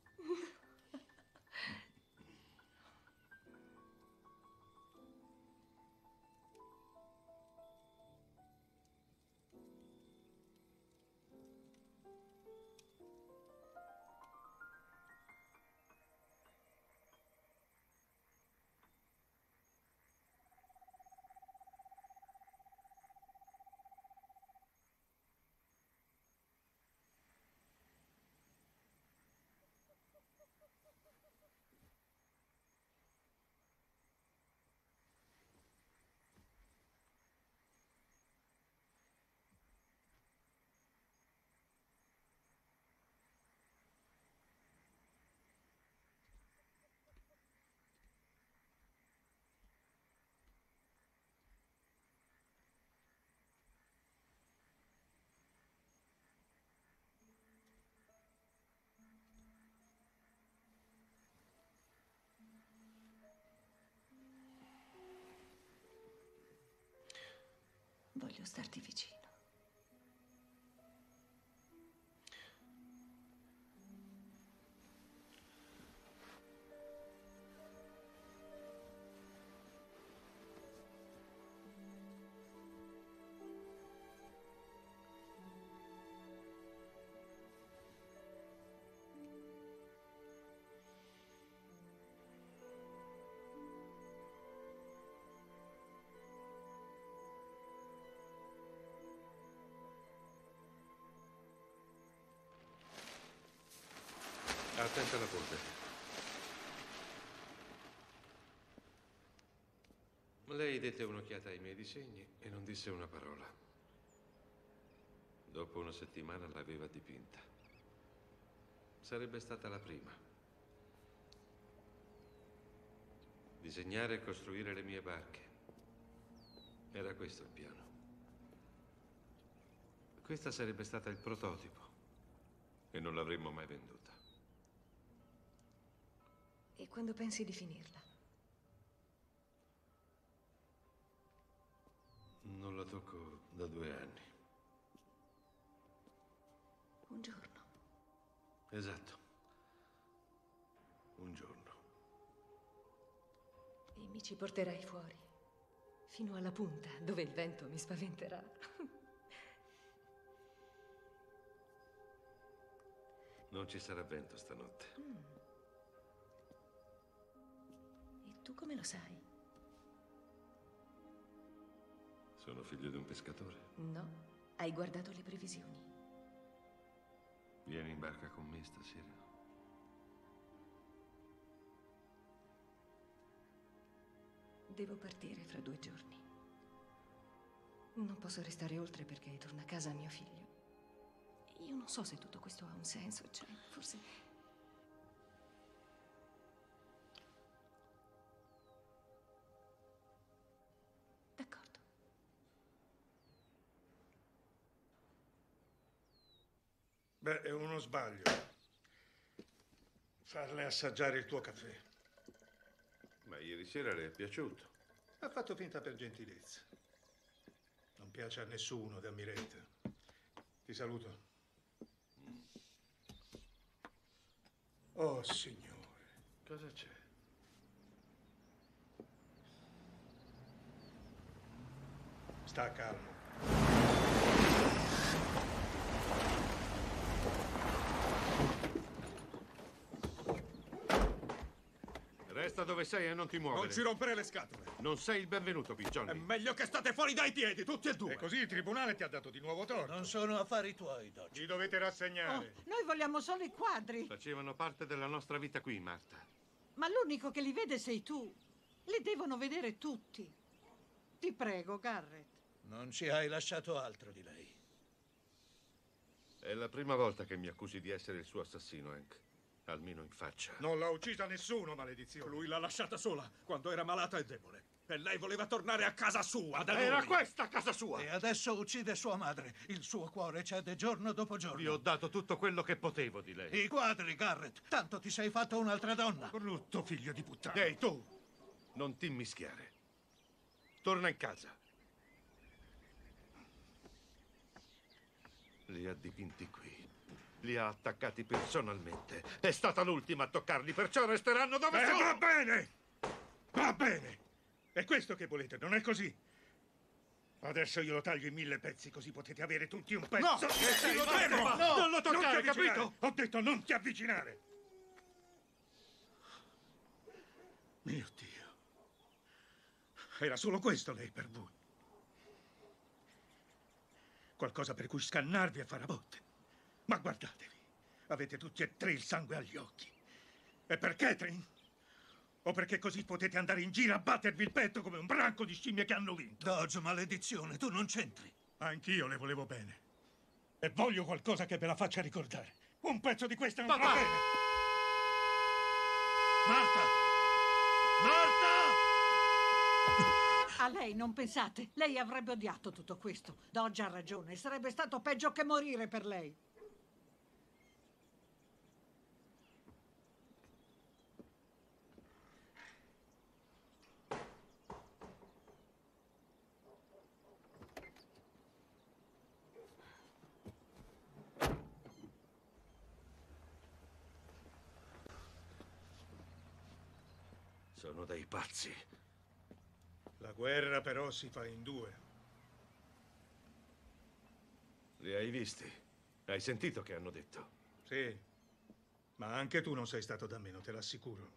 B: Voglio starti vicino.
N: Attenta alla polvere. Lei dette un'occhiata ai miei disegni e non disse una parola. Dopo una settimana l'aveva dipinta. Sarebbe stata la prima. Disegnare e costruire le mie barche. Era questo il piano. Questa sarebbe stata il prototipo e non l'avremmo mai venduta.
B: E quando pensi di finirla?
N: Non la tocco da due anni.
B: Un giorno.
N: Esatto. Un giorno.
B: E mi ci porterai fuori, fino alla punta, dove il vento mi spaventerà.
N: Non ci sarà vento stanotte.
B: Mm. E tu come lo sai?
N: Sono figlio di un pescatore.
B: No, hai guardato le previsioni.
N: Vieni in barca con me stasera.
B: Devo partire fra due giorni. Non posso restare oltre perché torna a casa mio figlio. Io non so se tutto questo ha un senso, cioè, forse... D'accordo.
L: Beh, è uno sbaglio. Farle assaggiare il tuo caffè.
N: Ma ieri sera le è piaciuto.
L: Ha fatto finta per gentilezza. Non piace a nessuno da Miretta. Ti saluto. Oh, signore.
N: Cosa c'è?
L: Sta calmo.
N: Resta dove sei e non ti muovere.
Q: Non ci rompere le scatole.
N: Non sei il benvenuto qui,
Q: È
N: Johnny.
Q: meglio che state fuori dai piedi, tutti e due.
L: E così il tribunale ti ha dato di nuovo torto.
R: Non sono affari tuoi, Dodge.
L: Ci dovete rassegnare.
S: Oh, noi vogliamo solo i quadri.
N: Facevano parte della nostra vita qui, Marta.
S: Ma l'unico che li vede sei tu. Li devono vedere tutti. Ti prego, Garrett.
R: Non ci hai lasciato altro di lei.
N: È la prima volta che mi accusi di essere il suo assassino, Hank. Almeno in faccia.
L: Non l'ha uccisa nessuno, maledizione.
Q: Lui l'ha lasciata sola quando era malata e debole. E lei voleva tornare a casa sua, da
N: Era
Q: lui.
N: questa casa sua!
R: E adesso uccide sua madre. Il suo cuore cede giorno dopo giorno.
N: Vi ho dato tutto quello che potevo di lei.
R: I quadri, Garrett. Tanto ti sei fatto un'altra donna.
L: Brutto figlio di puttana.
N: Ehi, tu! Non ti immischiare. Torna in casa. Li ha dipinti qui. Li ha attaccati personalmente. È stata l'ultima a toccarli, perciò resteranno dove
L: Eh,
N: sono!
L: va bene! Va bene! È questo che volete, non è così? Adesso io lo taglio in mille pezzi, così potete avere tutti un pezzo.
N: No!
L: E
N: Eh,
L: sei
N: lo
L: fermo!
N: fermo! No! Non lo toccare,
L: ti avvicinare!
N: capito?
L: Ho detto non ti avvicinare! Mio Dio. Era solo questo lei per voi. Qualcosa per cui scannarvi e fare a botte. Ma guardatevi, avete tutti e tre il sangue agli occhi. E per Catherine? O perché così potete andare in giro a battervi il petto come un branco di scimmie che hanno vinto?
R: Dodge, maledizione, tu non c'entri.
L: Anch'io le volevo bene. E voglio qualcosa che ve la faccia ricordare. Un pezzo di questa non
N: Papà!
L: va bene.
R: Marta! Marta!
S: A lei non pensate. Lei avrebbe odiato tutto questo. Dodge ha ragione. Sarebbe stato peggio che morire per lei.
N: Sono dei pazzi.
L: La guerra però si fa in due.
N: Li hai visti? Hai sentito che hanno detto?
L: Sì, ma anche tu non sei stato da meno, te l'assicuro.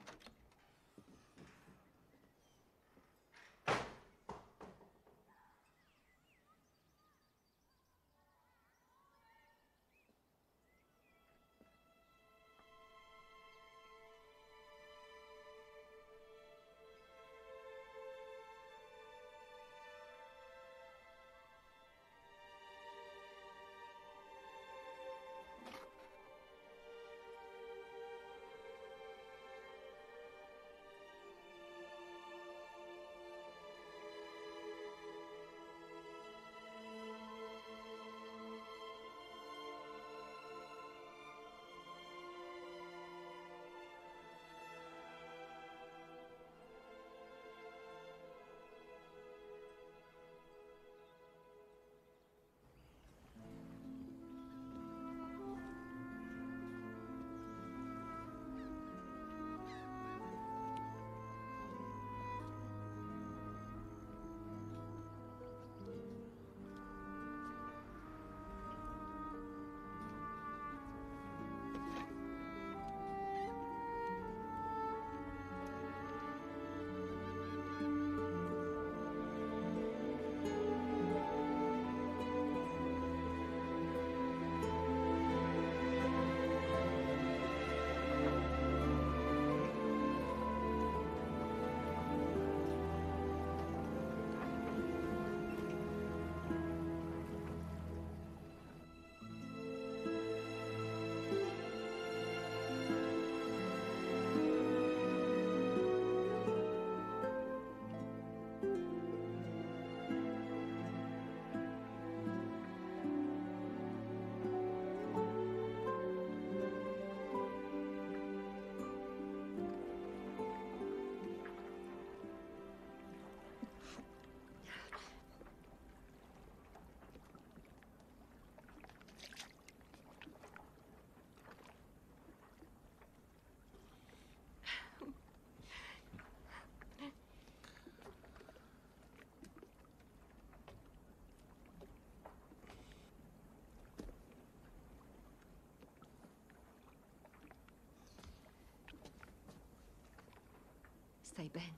B: Stai bene?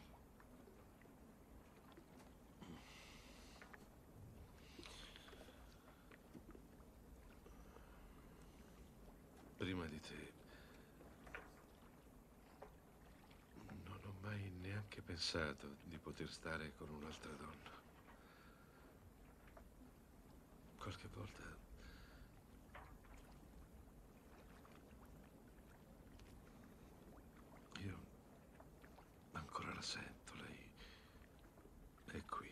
N: Prima di te non ho mai neanche pensato di poter stare con un'altra donna. Qualche volta io ancora la sento, lei è qui.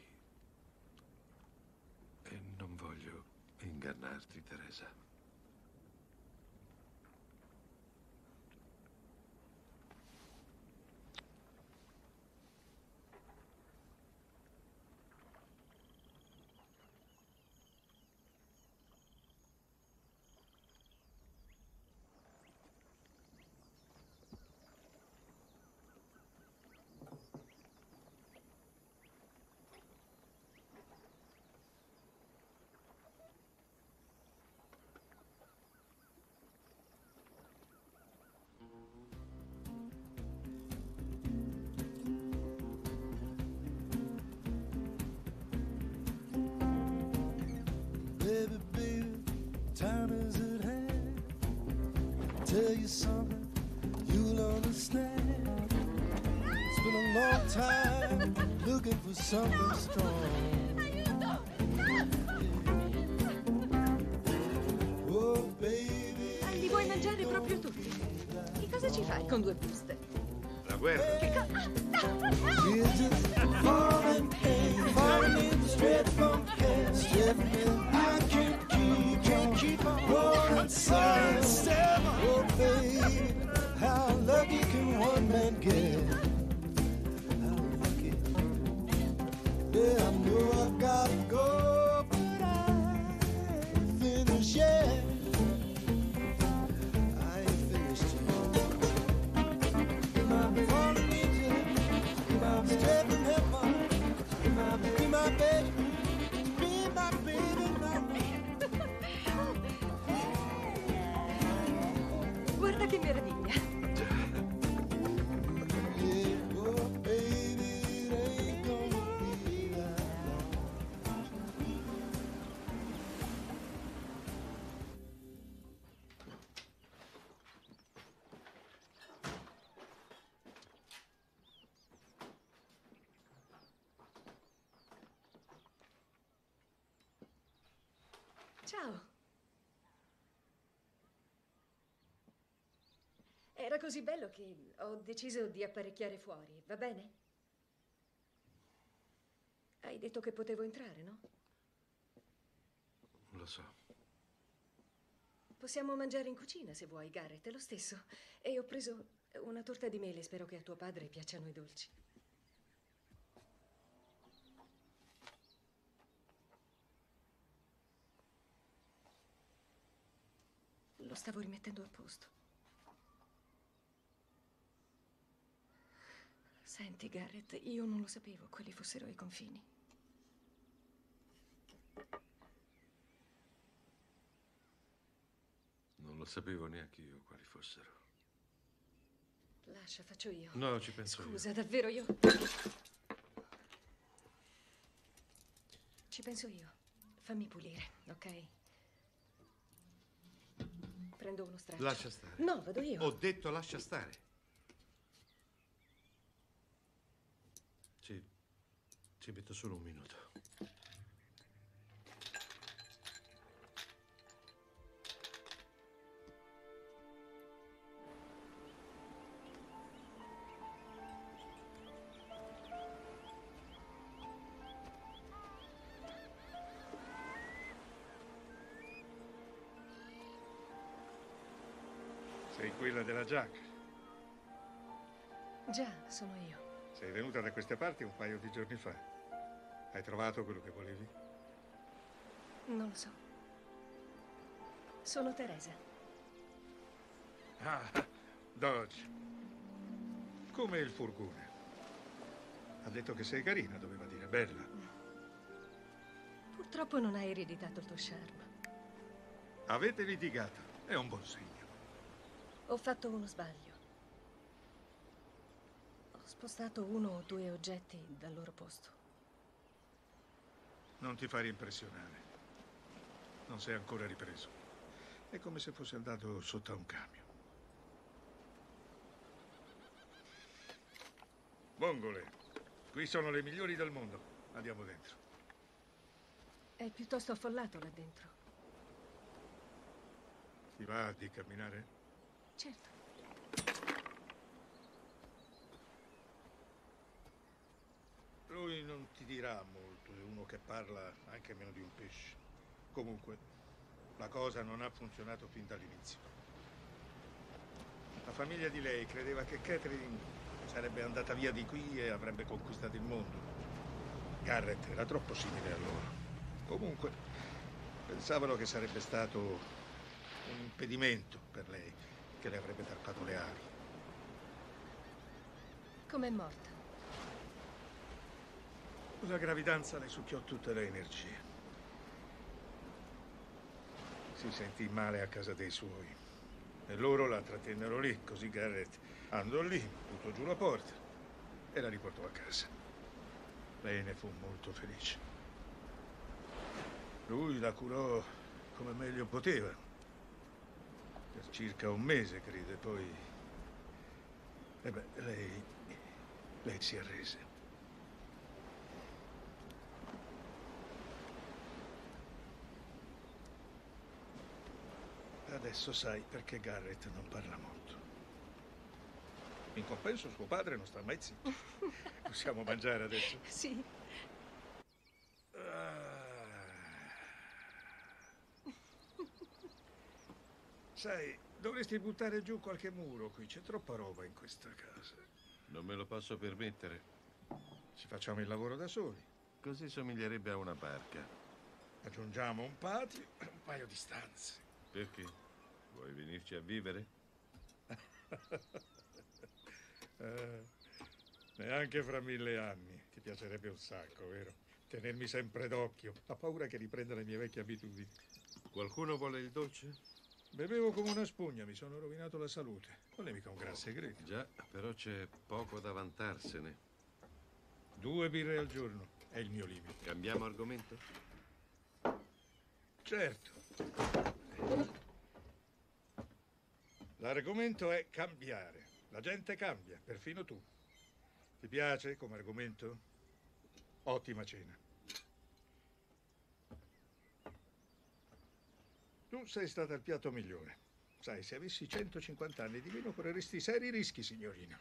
N: E non voglio ingannarti, Teresa.
K: Baby, baby, time is at hand. Tell you something, you'll understand. It's been a long time looking for something strong. Oh, baby.
B: Li vuoi mangiare proprio tutti? Che cosa ci fai con due buste?
N: La guerra.
B: Che cosa?
K: We're just falling, falling in straight from hell. Straight from hell. I can't keep, can't keep on rolling side. Oh, baby, how lucky can one man get? How lucky? Yeah, I know I gotta go, but I ain't finished yet. I ain't finished yet. I'm falling into I'm straight from heaven. Be my baby, be my baby, my
B: Guarda che meraviglia.
K: yeah, oh baby, it ain't gonna be that long.
B: Ciao. Era così bello che ho deciso di apparecchiare fuori, va bene? Hai detto che potevo entrare, no?
N: Lo so.
B: Possiamo mangiare in cucina se vuoi, Garrett, è lo stesso. E ho preso una torta di mele, spero che a tuo padre piacciono i dolci. Lo stavo rimettendo a posto. Senti, Garrett, io non lo sapevo quali fossero i confini.
N: Non lo sapevo neanche io quali fossero.
B: Lascia, faccio io.
N: No, ci penso io.
B: Scusa, davvero io. Ci penso io. Fammi pulire, ok? Prendo uno straccio.
N: Lascia stare.
B: No, vado io.
N: Ho detto lascia stare. Ci, ci metto solo un minuto.
L: Sei quella della giacca.
B: Già, sono io.
L: Sei venuta da queste parti un paio di giorni fa. Hai trovato quello che volevi?
B: Non lo so. Sono Teresa.
L: Ah, Dodge. Come il furgone. Ha detto che sei carina, doveva dire bella.
B: Purtroppo non hai ereditato il tuo charme.
L: Avete litigato. È un buon segno.
B: Ho fatto uno sbaglio. Ho spostato uno o due oggetti dal loro posto.
L: Non ti fare impressionare. Non sei ancora ripreso. È come se fosse andato sotto a un camion. Vongole, qui sono le migliori del mondo. Andiamo dentro.
B: È piuttosto affollato là dentro.
L: Ti va di camminare?
B: Certo.
L: Lui non ti dirà molto, è uno che parla anche meno di un pesce. Comunque, la cosa non ha funzionato fin dall'inizio. La famiglia di lei credeva che Catherine sarebbe andata via di qui e avrebbe conquistato il mondo. Garrett era troppo simile a loro. Comunque, pensavano che sarebbe stato un impedimento per lei, che le avrebbe tarpato le ali.
B: Com'è morta?
L: La gravidanza le succhiò tutte le energie. Si sentì male a casa dei suoi. E loro la trattennero lì, così Garrett andò lì, buttò giù la porta e la riportò a casa. Lei ne fu molto felice. Lui la curò come meglio poteva. Per circa un mese, credo, e poi... E beh, lei... lei si arrese. Adesso sai perché Garrett non parla molto. In compenso suo padre non sta mai zitto. Possiamo mangiare adesso?
B: Sì.
L: Ah. Sai, dovresti buttare giù qualche muro qui. C'è troppa roba in questa casa.
N: Non me lo posso permettere.
L: Ci facciamo il lavoro da soli.
N: Così somiglierebbe a una barca.
L: Aggiungiamo un patio e un paio di stanze.
N: Perché? Vuoi venirci a vivere?
L: eh, neanche fra mille anni. Ti piacerebbe un sacco, vero? Tenermi sempre d'occhio. Ho paura che riprenda le mie vecchie abitudini.
N: Qualcuno vuole il dolce?
L: Bevevo come una spugna, mi sono rovinato la salute. Non è mica un gran segreto.
N: Già, però c'è poco da vantarsene.
L: Due birre al giorno è il mio limite.
N: Cambiamo argomento?
L: Certo. L'argomento è cambiare. La gente cambia, perfino tu. Ti piace come argomento? Ottima cena. Tu sei stata il piatto migliore. Sai, se avessi centocinquanta anni di meno correresti seri rischi, signorina.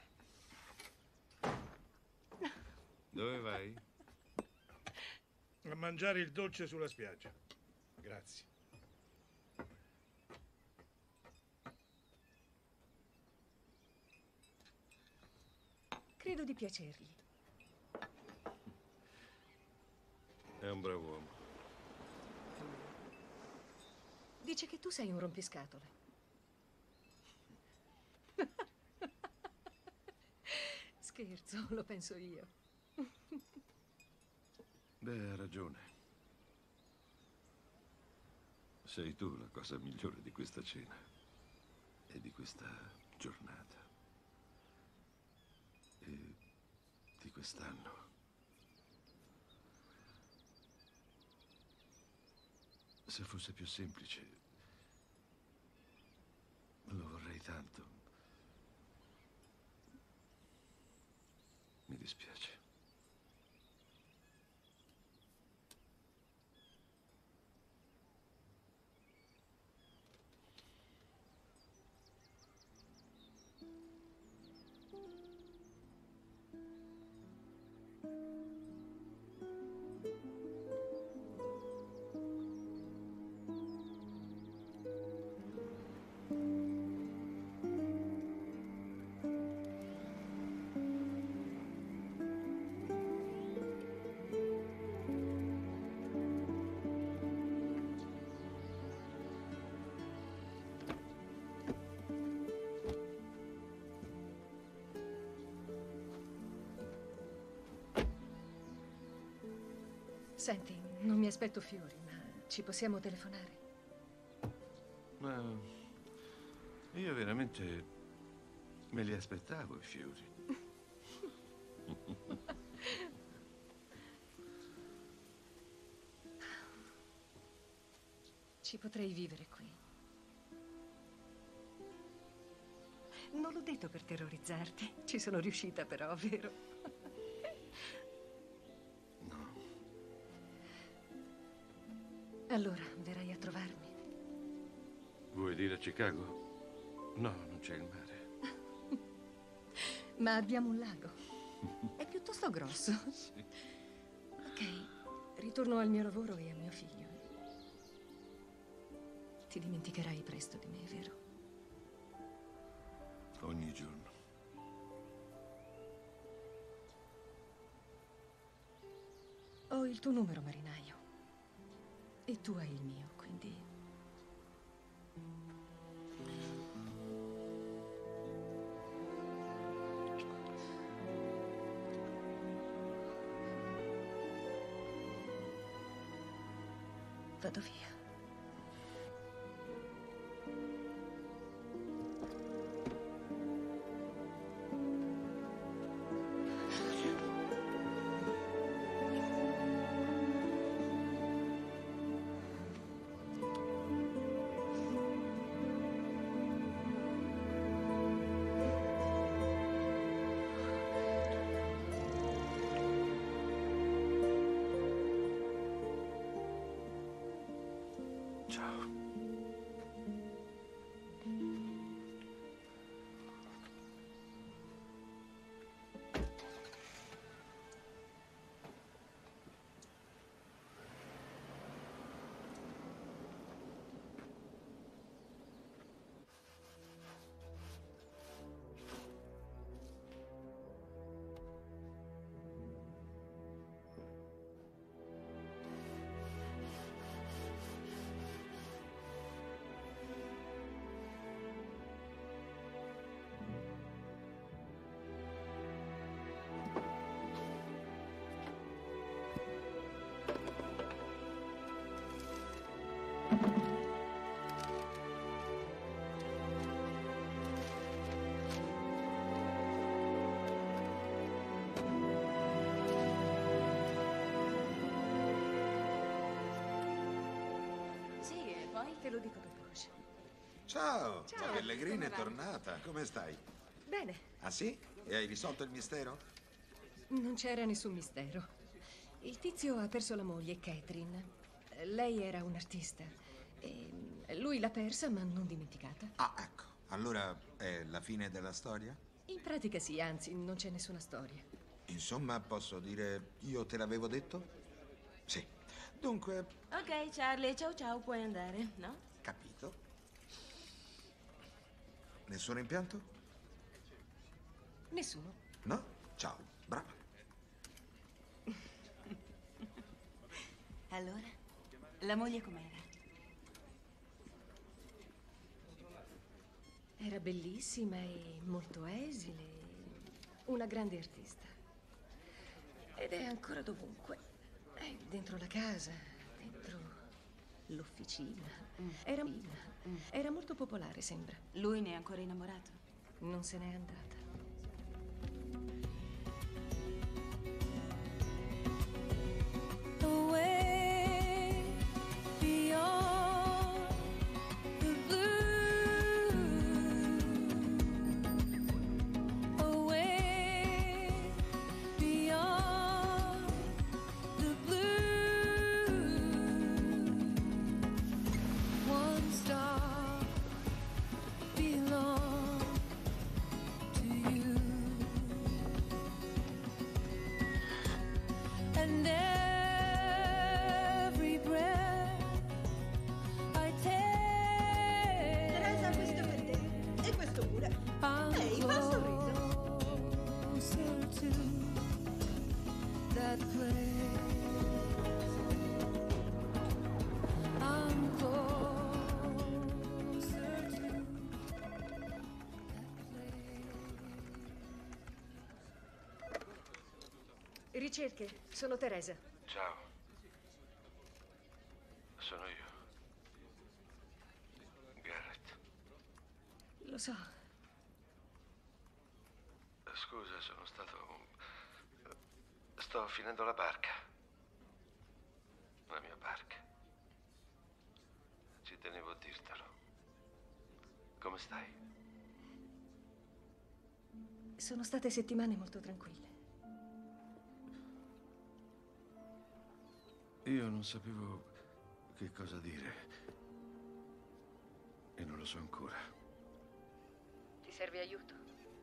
N: Dove vai?
L: A mangiare il dolce sulla spiaggia. Grazie.
B: Credo di piacergli.
N: È un bravo uomo.
B: Dice che tu sei un rompiscatole. Scherzo, lo penso io.
N: Beh, ha ragione. Sei tu la cosa migliore di questa cena e di questa giornata e di quest'anno. Se fosse più semplice, lo vorrei tanto. Mi dispiace.
B: Senti, non mi aspetto fiori, ma ci possiamo telefonare?
N: Ma io veramente me li aspettavo i fiori.
B: potrei vivere qui. Non l'ho detto per terrorizzarti. Ci sono riuscita però, vero?
N: No.
B: Allora, verrai a trovarmi.
N: Vuoi dire Chicago? No, non c'è il mare.
B: Ma abbiamo un lago. È piuttosto grosso.
N: Sì.
B: Ok, ritorno al mio lavoro e a mio figlio. Ti dimenticherai presto di me, vero?
N: Ogni giorno.
B: Ho il tuo numero, marinaio. E tu hai il mio, quindi... vado via.
N: Ciao.
F: Sì, e poi?
B: Te lo dico dopo.
G: Ciao,
B: Ciao,
G: la Pellegrina
B: come
G: è
B: va?
G: tornata. Come stai?
B: Bene,
G: Ah sì? E hai risolto il mistero?
B: non c'era nessun mistero. Il tizio ha perso la moglie, Catherine. Lei era un'artista. E lui l'ha persa, ma non dimenticata.
G: Ah, ecco. Allora è la fine della storia?
B: In pratica sì, anzi, non c'è nessuna storia.
G: Insomma, posso dire io te l'avevo detto? Sì. Dunque,
F: Ok, Charlie, ciao ciao, puoi andare, no?
G: capito. Nessun rimpianto?
B: Nessuno.
G: No? Ciao, brava.
H: Allora, la moglie com'era?
B: Era bellissima e molto esile. Una grande artista. Ed è ancora dovunque. È dentro la casa, dentro l'officina. Era, era molto popolare, sembra.
F: Lui ne è ancora innamorato?
B: Non se n'è andata.
K: Away beyond the blue, away beyond the blue. One star belongs to you, and every breath I take.
E: Teresa, questo è per te. E questo pure. Ehi, fa il sorriso.
K: Closer to that place. I'm closer to that
B: Ricerche, sono Teresa.
N: Ciao. Sono io. Garrett.
B: Lo so.
N: Scusa, sono stato... Sto finendo la barca. La mia barca. Ci tenevo a dirtelo. Come stai?
B: Sono state settimane molto tranquille.
N: Io non sapevo che cosa dire. E non lo so ancora.
B: Ti serve aiuto?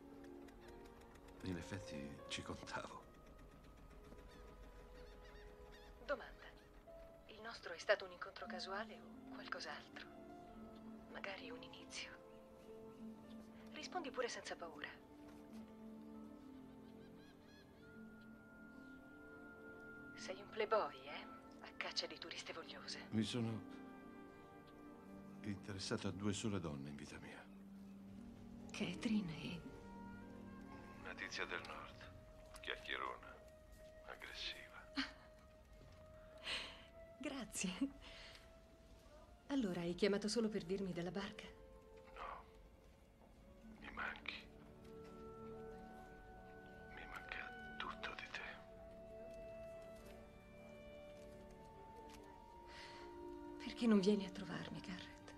N: In effetti ci contavo.
B: Domanda. Il nostro è stato un incontro casuale o qualcos'altro? Magari un inizio. Rispondi pure senza paura. Sei un playboy, eh? A caccia di turiste vogliose.
N: Mi sono interessato a due sole donne in vita mia.
B: Catherine e...
N: Una tizia del nord, chiacchierona, aggressiva.
B: Grazie. Allora, hai chiamato solo per dirmi della barca?
N: No, mi manchi. Mi manca tutto di te.
B: Perché non vieni a trovarmi, Garrett?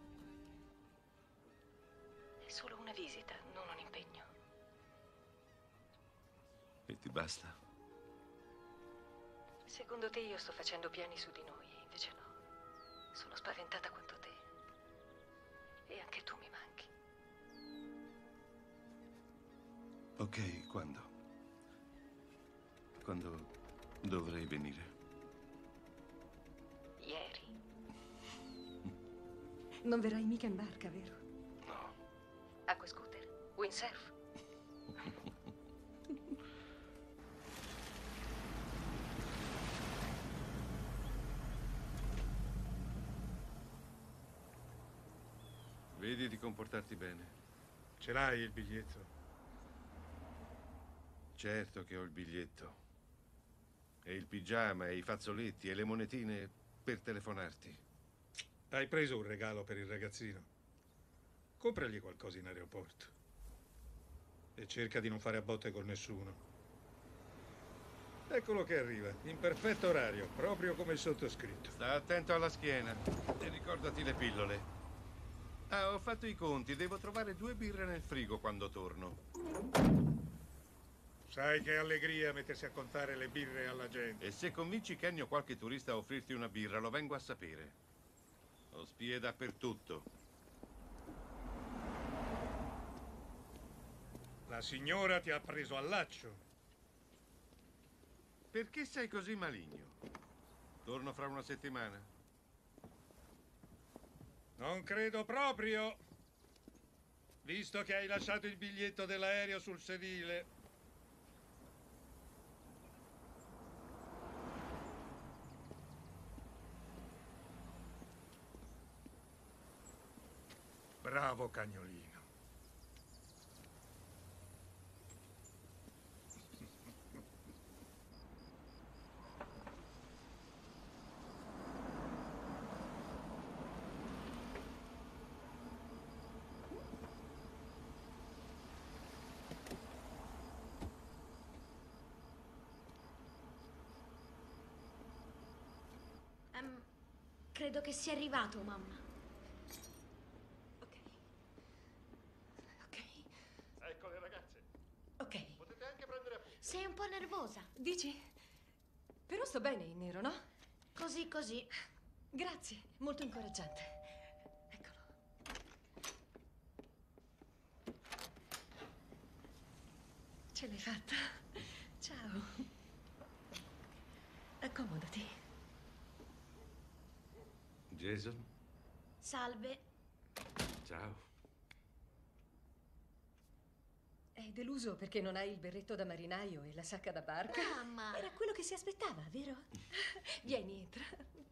B: È solo una visita, non un impegno.
N: E ti basta?
B: Secondo te io sto facendo piani su di noi, e invece no. Sono spaventata quanto te. E anche tu mi manchi.
N: Ok, quando? Quando dovrei venire?
B: Ieri. Non verrai mica in barca, vero?
N: No.
B: Acquascooter? Windsurf?
N: Vedi di comportarti bene.
L: Ce l'hai il biglietto?
N: Certo che ho il biglietto. E il pigiama, e i fazzoletti, e le monetine per telefonarti.
L: Hai preso un regalo per il ragazzino? Compragli qualcosa in aeroporto. E cerca di non fare a botte con nessuno. Eccolo che arriva, in perfetto orario, proprio come il sottoscritto.
N: Sta attento alla schiena e ricordati le pillole. Ah, ho fatto i conti, devo trovare due birre nel frigo quando torno.
L: Sai che allegria mettersi a contare le birre alla gente.
N: E se convinci Kenny o qualche turista a offrirti una birra, lo vengo a sapere. Ho spie dappertutto.
L: La signora ti ha preso al laccio.
N: Perché sei così maligno? Torno fra una settimana.
L: Non credo proprio, visto che hai lasciato il biglietto dell'aereo sul sedile. Bravo cagnolino.
A: Um, credo che sia arrivato, mamma.
B: Ok. Ok.
Q: Ecco le ragazze.
B: Ok.
Q: Potete anche prendere appunti.
A: Sei un po' nervosa.
B: Dici? Però sto bene in nero, no?
A: Così, così.
B: Grazie, molto incoraggiante. Eccolo. Ce l'hai fatta. Ciao. Accomodati.
N: Jason,
A: Salve.
N: ciao.
B: È deluso perché non hai il berretto da marinaio e la sacca da barca?
A: Mamma.
B: Era quello che si aspettava, vero? Vieni, entra.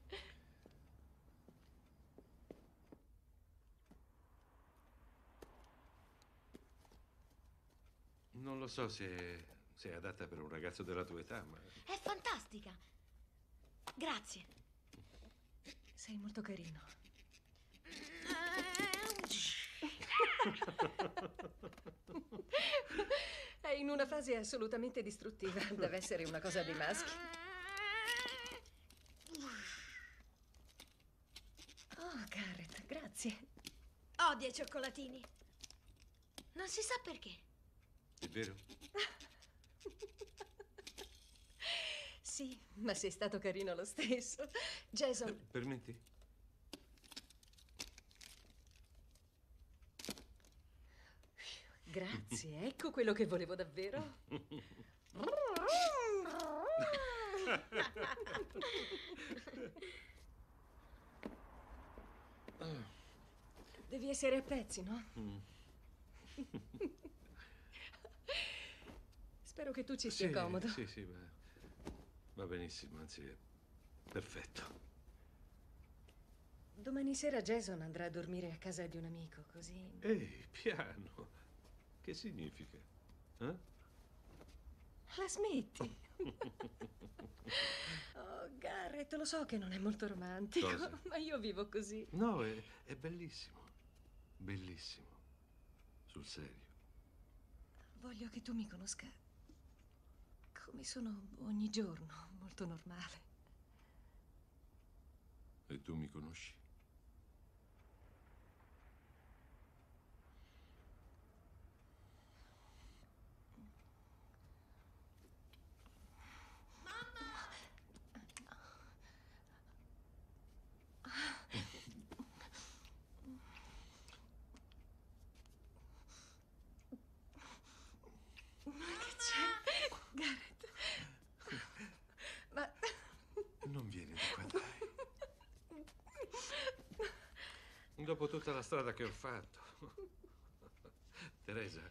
N: Non lo so se, se è adatta per un ragazzo della tua età, ma...
A: È fantastica. Grazie.
B: Sei molto carino. È in una fase assolutamente distruttiva. Deve essere una cosa dei maschi. Oh, Garrett, grazie.
A: odia i cioccolatini. Non si sa perché.
N: È vero?
B: Sì, ma sei stato carino lo stesso. Jason,
N: Permetti?
B: grazie, ecco quello che volevo davvero. Devi essere a pezzi, no?
N: Mm.
B: Spero che tu ci stia
N: Sì,
B: comodo.
N: Sì, sì, va, va benissimo, anzi è perfetto.
B: Domani sera Jason andrà a dormire a casa di un amico, così...
N: Ehi, piano. Che significa? Eh?
B: La smetti? Oh, Garrett, lo so che non è molto romantico,
N: Cosa?
B: ma io vivo così.
N: No, è, è bellissimo. Bellissimo. Sul serio.
B: Voglio che tu mi conosca come sono ogni giorno, molto normale.
N: E tu mi conosci?
B: Che c'è? Garrett? Ma...
N: Non vieni di qua, dai. Dopo tutta la strada che ho fatto. Teresa.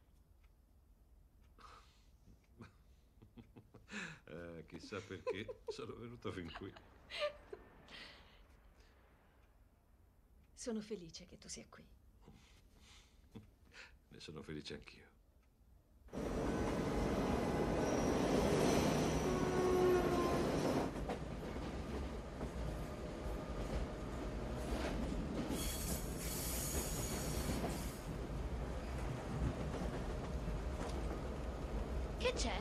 N: Ah, chissà perché sono venuto fin qui.
B: Sono felice che tu sia qui.
N: Ne sono felice anch'io.
A: Che c'è?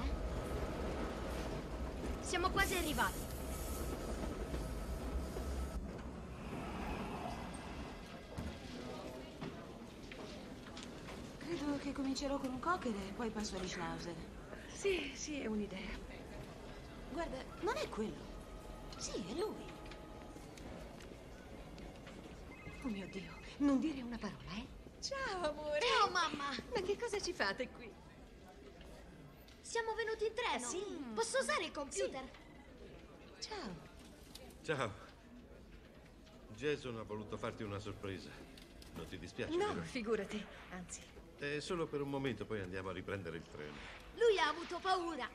A: Siamo quasi arrivati.
F: Credo che comincerò con un cocker e poi passo agli schnauzer.
B: Sì, sì, è un'idea.
F: Guarda, non è quello. Sì, è lui.
B: Oh mio Dio, non dire una parola, eh? Ciao, amore.
A: Ciao, mamma.
B: Ma che cosa ci fate qui?
A: Siamo venuti in treno.
B: Sì.
A: Posso usare il computer?
B: Ciao.
N: Ciao. Jason ha voluto farti una sorpresa. Non ti dispiace,
B: No,
N: vero?
B: figurati. Anzi,
N: È solo per un momento, poi andiamo a riprendere il treno.
A: Lui ha avuto paura.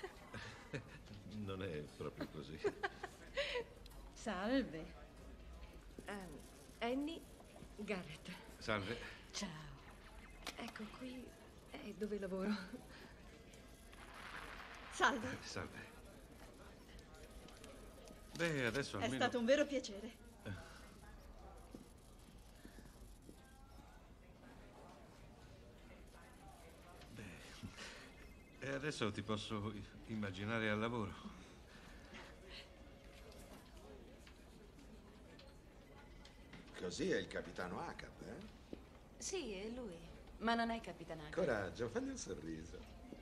N: Non è proprio così.
B: salve. Um, Annie, Garrett.
N: Salve.
B: Ciao. Ecco, qui è dove lavoro.
E: Salve.
N: Salve. Beh, adesso
E: È
N: almeno...
E: stato un vero piacere.
N: E adesso ti posso i- immaginare al lavoro.
G: Così è il capitano Akat, eh?
F: Sì, è lui. Ma non è capitanato.
G: Coraggio, fagli un sorriso.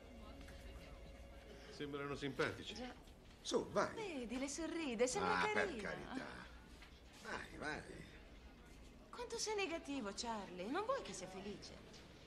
N: Sembrano simpatici.
F: Già.
G: Su, vai.
F: Vedi, le sorride, sembra
G: Ah, per
F: carina.
G: carità. Vai, vai.
F: Quanto sei negativo, Charlie. Non vuoi che sia felice?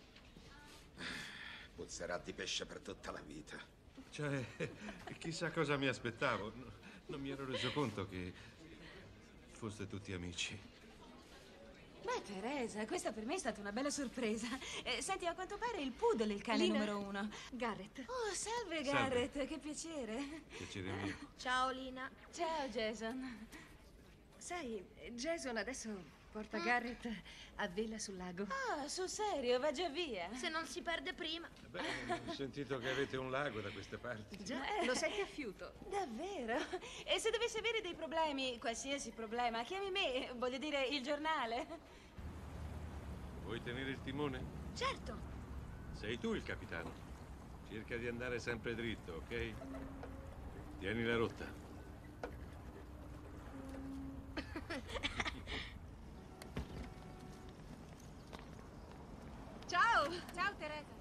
G: Puzzerà di pesce per tutta la vita.
N: Cioè, chissà cosa mi aspettavo. No- Non mi ero reso conto che foste tutti amici.
F: Beh, Teresa, questa per me è stata una bella sorpresa. Eh, senti, a quanto pare il poodle è il cane
B: Lina.
F: numero uno.
B: Garrett.
F: Oh, salve,
N: Salve.
F: Garrett, che piacere.
N: Piacere mio.
A: Ciao, Lina.
F: Ciao, Jason.
B: Sai, Jason adesso porta Garrett a vela sul lago.
F: Ah, sul serio, va già via.
A: Se non si perde prima.
N: Beh, ho sentito che avete un lago da queste parti.
B: Già, lo senti a fiuto.
F: Davvero? E se dovessi avere dei problemi, qualsiasi problema, chiami me, voglio dire, il giornale.
N: Vuoi tenere il timone?
A: Certo.
N: Sei tu il capitano. Cerca di andare sempre dritto, ok? Tieni la rotta.
T: Ciao Teresa.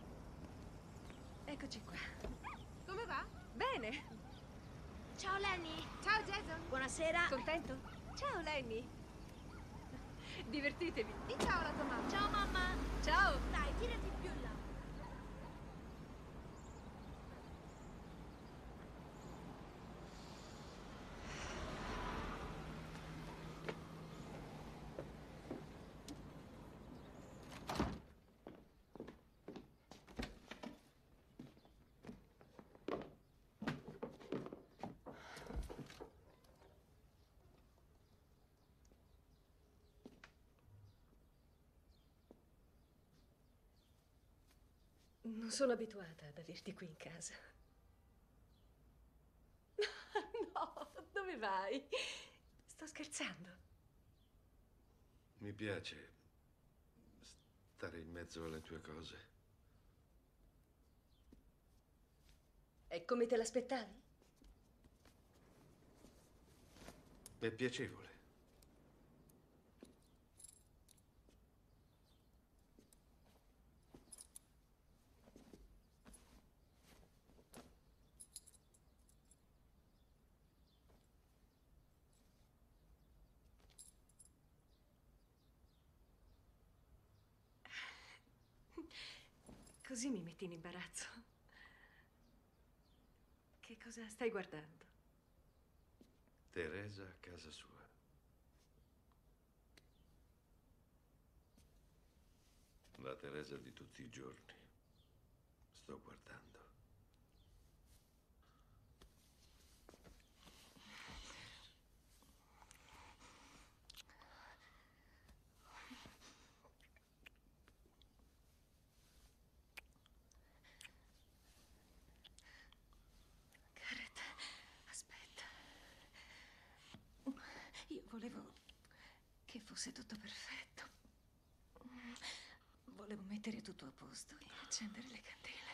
B: Eccoci qua.
T: Come va? Bene.
A: Ciao Lenny.
T: Ciao Jason.
A: Buonasera.
T: Contento? Ciao Lenny. Divertitevi. Di ciao alla tua mamma.
A: Ciao mamma.
T: Ciao.
A: Dai, tirati più in là.
B: Non sono abituata ad averti qui in casa. No, dove vai? Sto scherzando.
N: Mi piace stare in mezzo alle tue cose.
B: E come te l'aspettavi?
N: È piacevole.
B: Così mi metti in imbarazzo. Che cosa stai guardando?
N: Teresa a casa sua. La Teresa di tutti i giorni. Sto guardando.
B: Io volevo che fosse tutto perfetto. Volevo mettere tutto a posto e accendere le candele.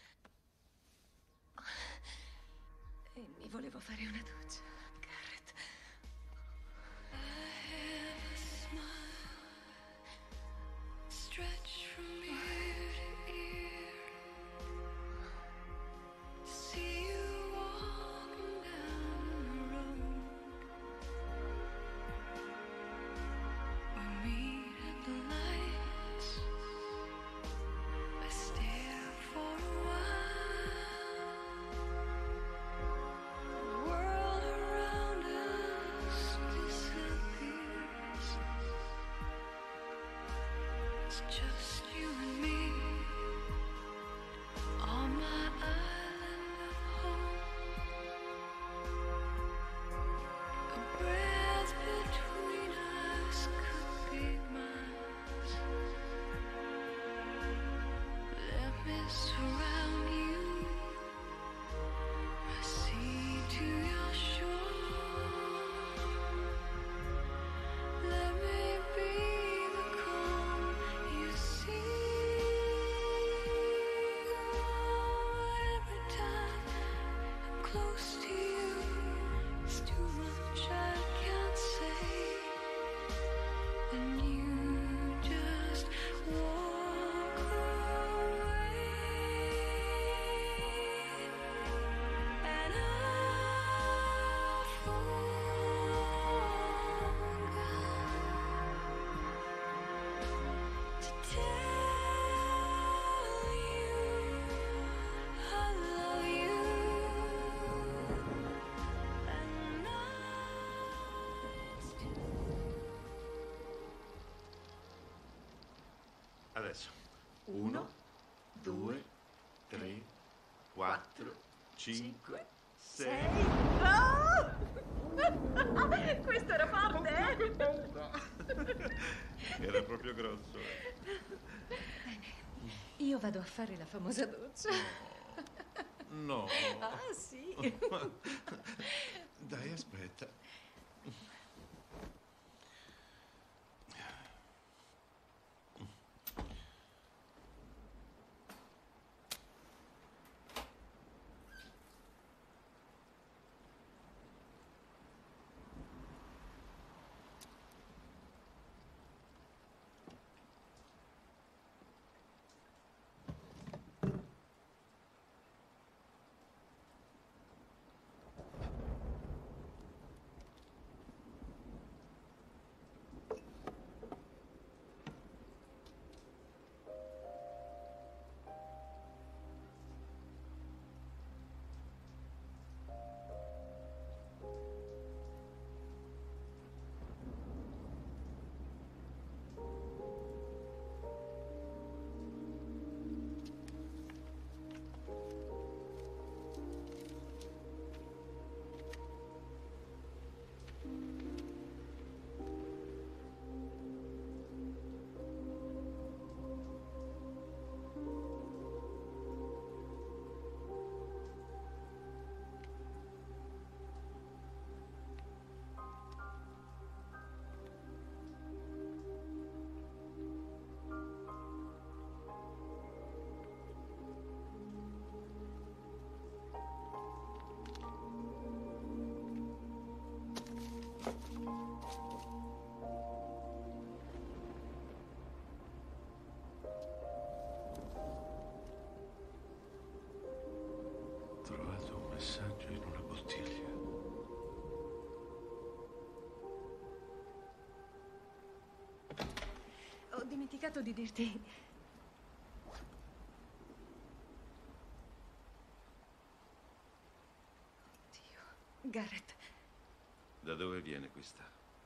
B: E mi volevo fare una doccia, Garrett.
K: Stretch from ear to ear. See you walking down the road. We meet at the lights. I stare for a while. The world around us disappears. It's just you and me on my island of home. A breath between us could be miles. Let me surround you. I see to your shore. Let me be the calm you see. Oh, every time I'm close to you, it's too much I can't say. And you just walk away. And I forgot to tell you I love you. And nights
N: Adesso. Uno, due, tre, quattro, cinque, sei.
B: Oh! Questo era forte, eh?
N: Era proprio grosso.
B: Bene, io vado a fare la famosa doccia.
N: No.
B: Ah, sì.
N: Dai, aspetta.
B: dimenticato di dirti... Oddio, Garrett.
N: Da dove viene questa?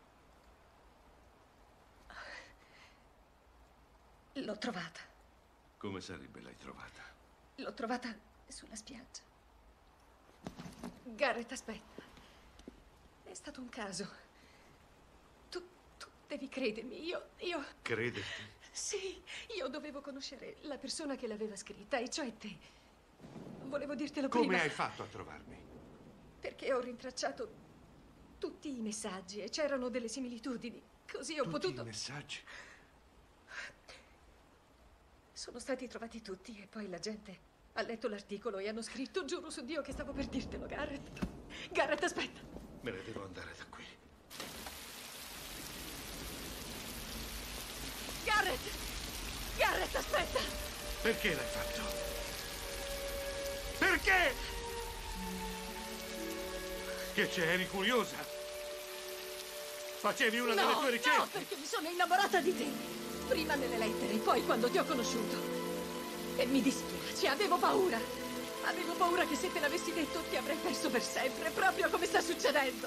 B: L'ho trovata.
N: Come sarebbe l'hai trovata?
B: L'ho trovata sulla spiaggia. Garrett, aspetta. È stato un caso. Tu, tu devi credermi. Io, io...
N: Crederti?
B: Sì, io dovevo conoscere la persona che l'aveva scritta, e cioè te. Volevo dirtelo
N: Come
B: prima.
N: hai fatto a trovarmi?
B: Perché ho rintracciato tutti i messaggi e c'erano delle similitudini. Così ho
N: Tutti
B: potuto...
N: i messaggi?
B: Sono stati trovati tutti e poi la gente ha letto l'articolo e hanno scritto, giuro su Dio che stavo per dirtelo, Garrett. Garrett, aspetta.
N: Me ne devo andare da qui.
B: Garrett! Garrett, aspetta!
N: Perché l'hai fatto? Perché? Che c'è, eri curiosa? Facevi una
B: no,
N: delle tue ricerche?
B: No, perché mi sono innamorata di te. Prima nelle lettere, poi quando ti ho conosciuto. E mi dispiace, avevo paura. Avevo paura che se te l'avessi detto ti avrei perso per sempre, proprio come sta succedendo.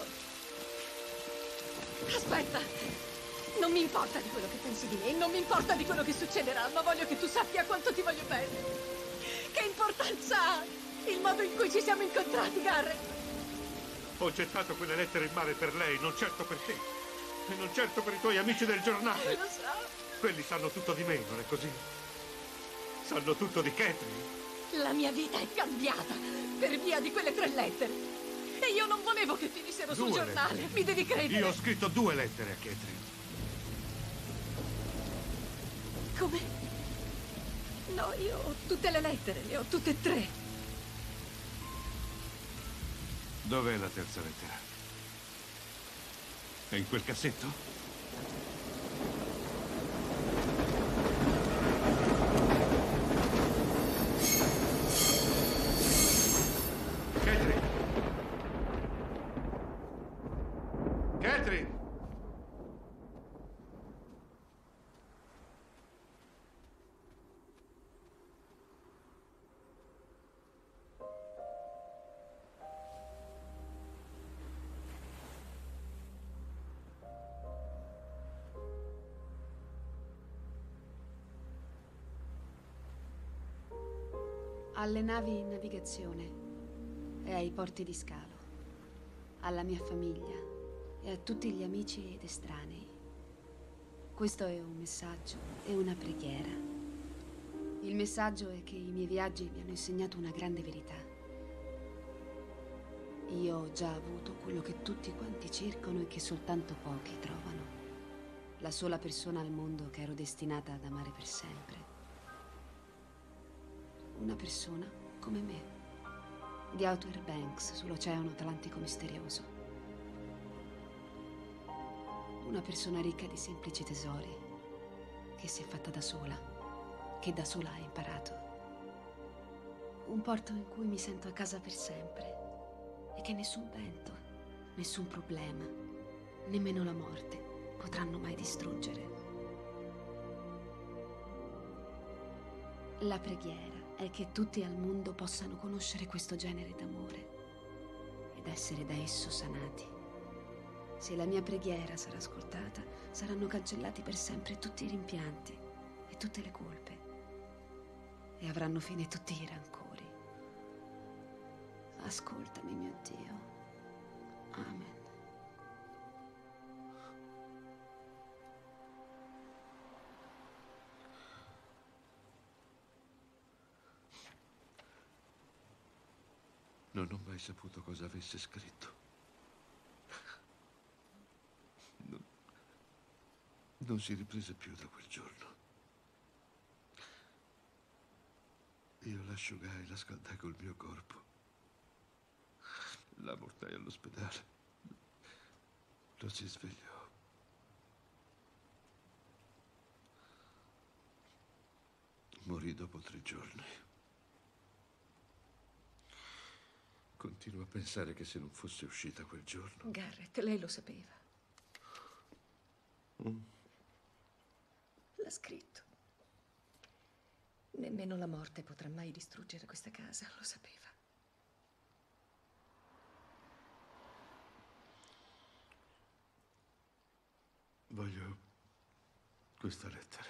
B: Aspetta, non mi importa di quello che pensi di me, non mi importa di quello che succederà, ma voglio che tu sappia quanto ti voglio bene. Che importanza ha il modo in cui ci siamo incontrati, Garrett?
N: Ho gettato quelle lettere in mare per lei, non certo per te. E non certo per i tuoi amici del giornale.
B: Lo so.
N: Quelli sanno tutto di me, non è così? Sanno tutto di Catherine.
B: La mia vita è cambiata per via di quelle tre lettere. E io non volevo che finissero sul
N: Due
B: giornale.
N: lettere.
B: Mi devi credere.
N: Io ho scritto due lettere a Catherine.
B: Come? No, io ho tutte le lettere, le ho tutte e tre.
N: Dov'è la terza lettera? È in quel cassetto? Catherine! Catherine!
F: Alle navi in navigazione e ai porti di scalo, alla mia famiglia e a tutti gli amici ed estranei. Questo è un messaggio e una preghiera. Il messaggio è che i miei viaggi mi hanno insegnato una grande verità. Io ho già avuto quello che tutti quanti cercano e che soltanto pochi trovano. La sola persona al mondo che ero destinata ad amare per sempre. Una persona come me, di Outer Banks, sull'oceano Atlantico misterioso. Una persona ricca di semplici tesori, che si è fatta da sola, che da sola ha imparato. Un porto in cui mi sento a casa per sempre e che nessun vento, nessun problema, nemmeno la morte potranno mai distruggere. La preghiera è che tutti al mondo possano conoscere questo genere d'amore ed essere da esso sanati. Se la mia preghiera sarà ascoltata, saranno cancellati per sempre tutti i rimpianti e tutte le colpe e avranno fine tutti i rancori. Ascoltami, mio Dio. Amen.
N: Non ho mai saputo cosa avesse scritto. Non, non si riprese più da quel giorno. Io l'asciugai, la scaldai col mio corpo. La portai all'ospedale. Non si svegliò. Morì dopo tre giorni. Continuo a pensare che se non fosse uscita quel giorno...
B: Garrett, lei lo sapeva.
N: Mm.
B: L'ha scritto. Nemmeno la morte potrà mai distruggere questa casa, lo sapeva.
N: Voglio questa lettera.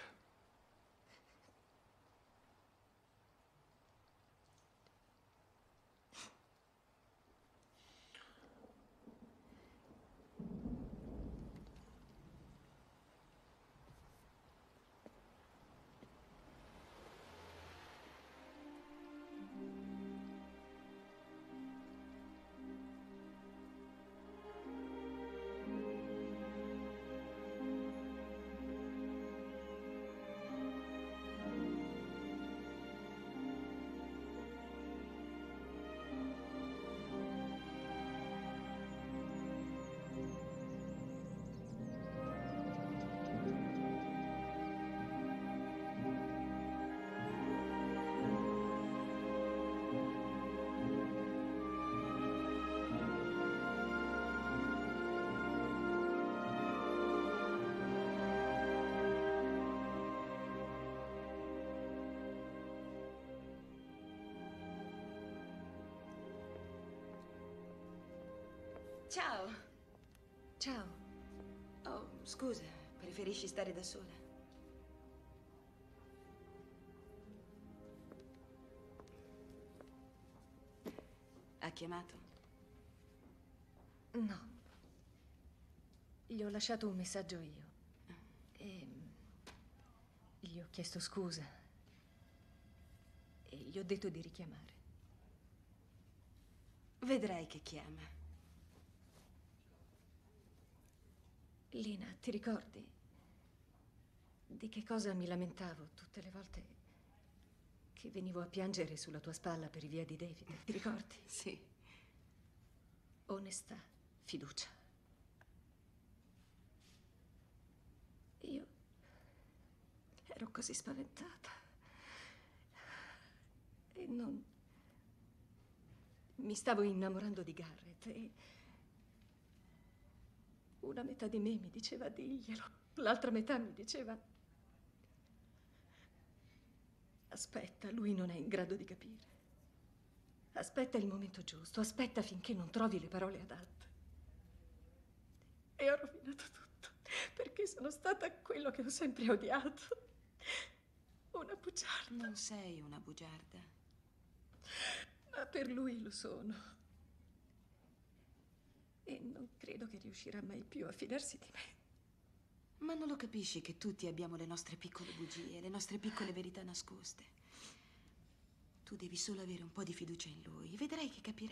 F: Ciao.
B: Ciao.
F: Oh, scusa, preferisci stare da sola? Ha chiamato?
B: No. Gli ho lasciato un messaggio io. E gli ho chiesto scusa. E gli ho detto di richiamare.
F: Vedrai che chiama.
B: Lina, ti ricordi di che cosa mi lamentavo tutte le volte che venivo a piangere sulla tua spalla per i via di David? Ti ricordi?
F: Sì.
B: Onestà, fiducia. Io ero così spaventata e non... Mi stavo innamorando di Garrett e una metà di me mi diceva diglielo, l'altra metà mi diceva aspetta, lui non è in grado di capire. Aspetta il momento giusto, aspetta finché non trovi le parole adatte. E ho rovinato tutto, perché sono stata quello che ho sempre odiato. Una bugiarda.
F: Non sei una bugiarda.
B: Ma per lui lo sono. E non credo che riuscirà mai più a fidarsi di me.
F: Ma non lo capisci che tutti abbiamo le nostre piccole bugie, le nostre piccole verità nascoste? Tu devi solo avere un po' di fiducia in lui. Vedrai che capirà.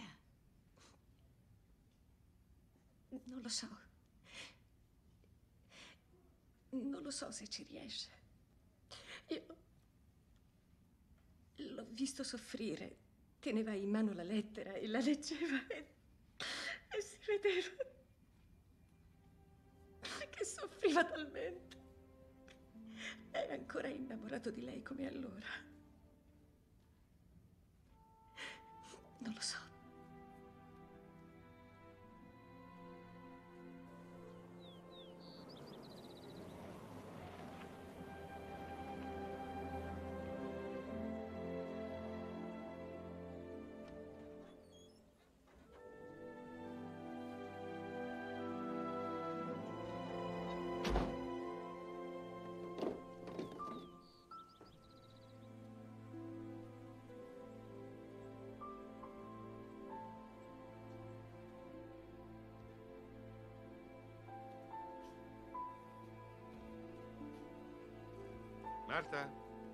B: Non lo so. Non lo so se ci riesce. Io l'ho visto soffrire. Teneva in mano la lettera e la leggeva e... E si vedeva che soffriva talmente. Era ancora innamorato di lei come allora. Non lo so.
N: Marta?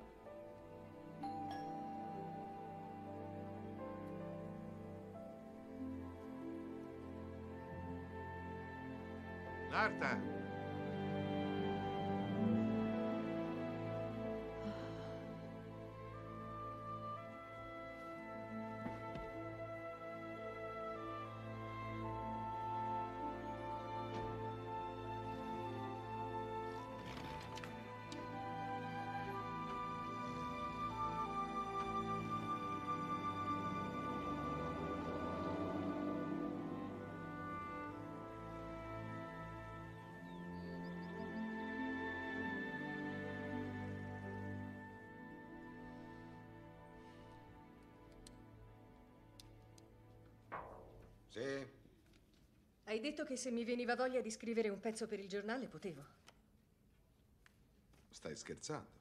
N: Marta?
G: Sì?
B: Hai detto che se mi veniva voglia di scrivere un pezzo per il giornale, potevo.
G: Stai scherzando?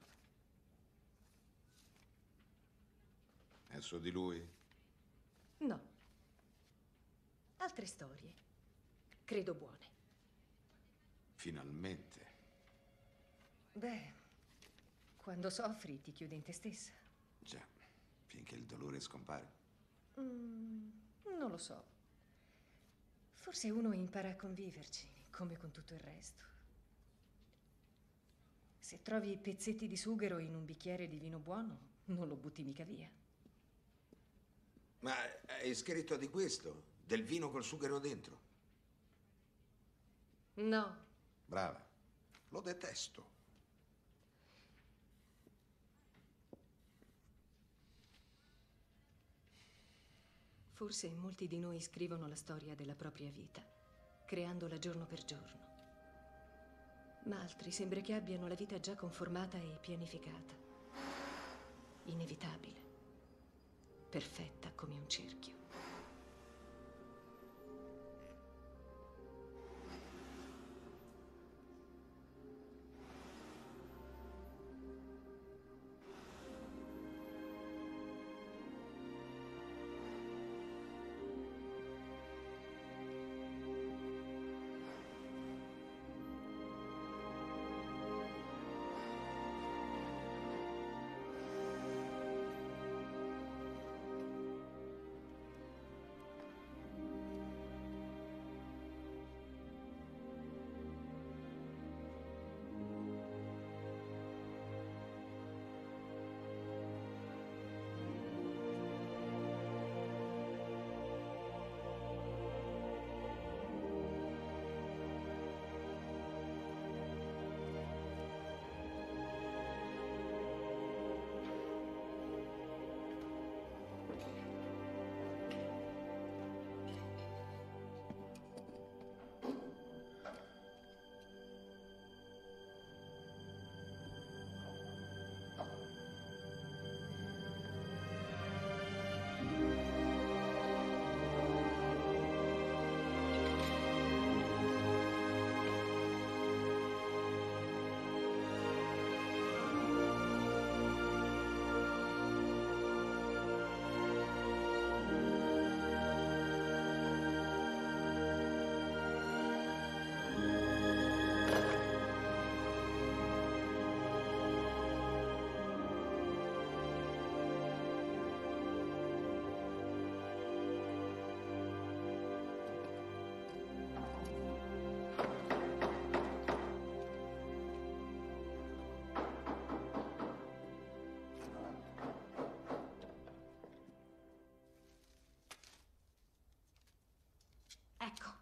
G: È su di lui?
B: No. Altre storie. Credo buone.
G: Finalmente.
B: Beh, quando soffri ti chiudi in te stessa.
G: Già, finché il dolore scompare.
B: Mm, non lo so. Forse uno impara a conviverci, come con tutto il resto. Se trovi pezzetti di sughero in un bicchiere di vino buono, non lo butti mica via.
G: Ma hai scritto di questo? Del vino col sughero dentro?
B: No.
G: Brava. Lo detesto.
B: Forse molti di noi scrivono la storia della propria vita, creandola giorno per giorno. Ma altri sembra che abbiano la vita già conformata e pianificata. Inevitabile. Perfetta come un cerchio.
A: Ecco.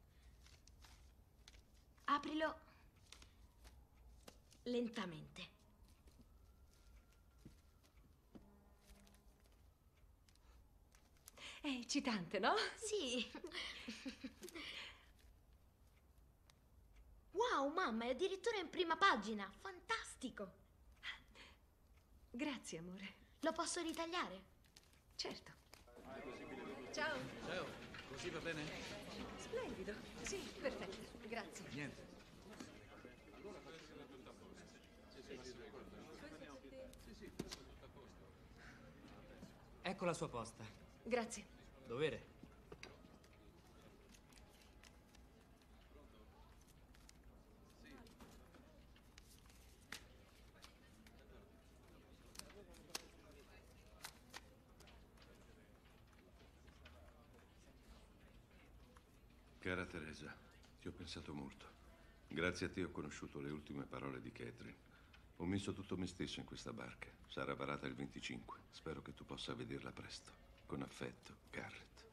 A: Aprilo lentamente.
B: È eccitante, no?
A: Sì. Wow, mamma, è addirittura in prima pagina. Fantastico.
B: Grazie, amore.
A: Lo posso ritagliare?
B: Certo. Ciao.
O: Ciao, così va bene?
B: Splendido. Sì, perfetto. Grazie.
O: Niente.
U: Ecco la sua posta.
B: Grazie.
U: Dovere.
N: Cara Teresa, ti ho pensato molto. Grazie a te ho conosciuto le ultime parole di Catherine. Ho messo tutto me stesso in questa barca. Sarà varata il venticinque. Spero che tu possa vederla presto. Con affetto, Garrett.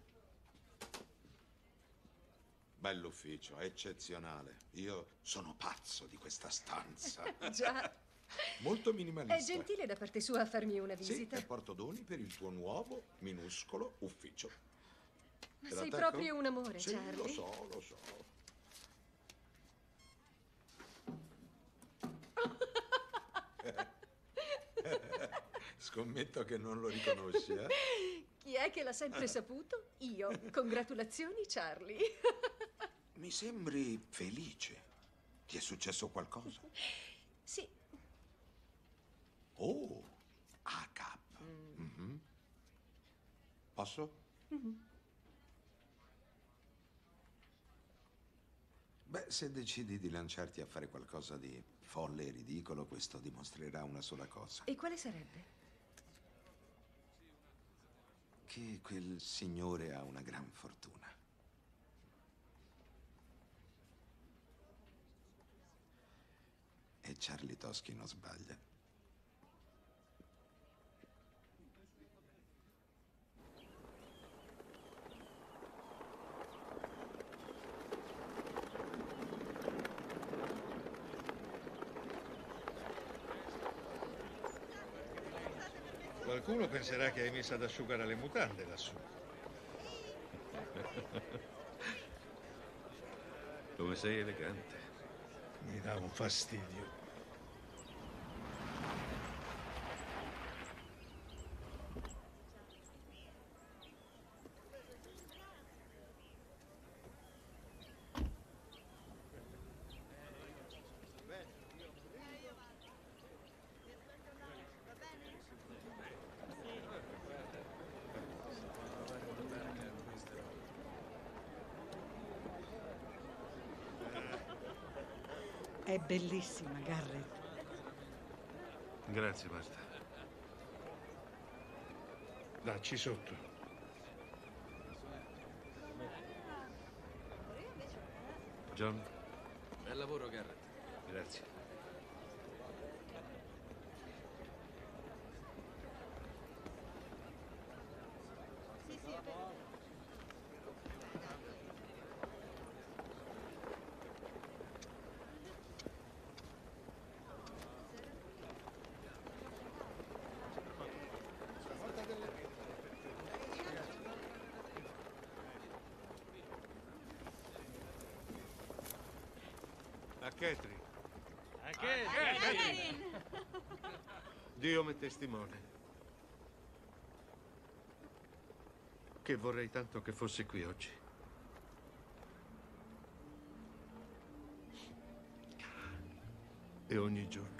G: Bell'ufficio, eccezionale. Io sono pazzo di questa stanza.
B: Già.
G: Molto minimalista.
B: È gentile da parte sua farmi una visita.
G: Sì, e porto doni per il tuo nuovo, minuscolo ufficio.
B: Ma
G: Te
B: sei
G: l'attacco?
B: proprio un amore,
G: Sì,
B: Charlie.
G: lo so, lo so. Scommetto che non lo riconosci, eh?
B: Chi è che l'ha sempre saputo? Io. Congratulazioni, Charlie.
G: Mi sembri felice. Ti è successo qualcosa?
B: Sì.
G: Oh, A K. Mhm. Posso?
B: Mhm.
G: Beh, se decidi di lanciarti a fare qualcosa di folle e ridicolo, questo dimostrerà una sola cosa.
B: E quale sarebbe?
G: Che quel signore ha una gran fortuna. E Charlie Toschi non sbaglia.
L: Qualcuno penserà che hai messo ad asciugare le mutande lassù.
N: Come sei elegante.
L: Mi dà un fastidio.
S: È bellissima, Garrett.
N: Grazie, Marta.
L: Dacci sotto.
N: John?
J: Bel lavoro, Garrett.
N: Grazie. A Catherine.
D: A
N: Catherine. Dio mi testimone che vorrei tanto che fosse qui oggi. E ogni giorno.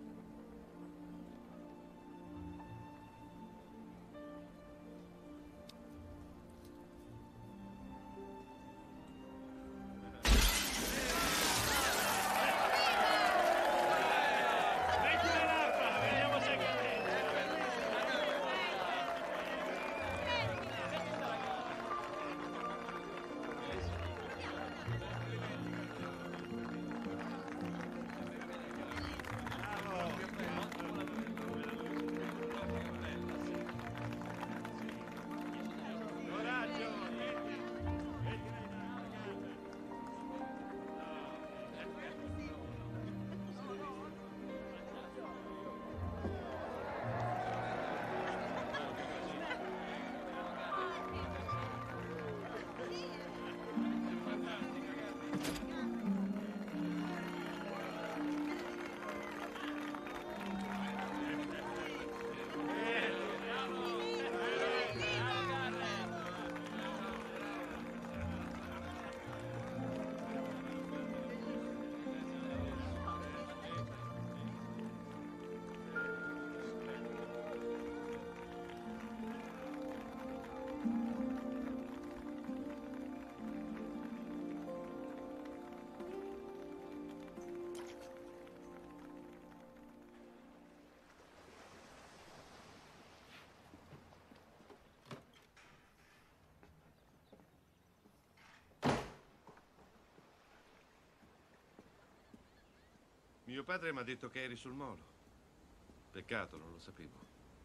N: Mio padre mi ha detto che eri sul molo. Peccato, non lo sapevo.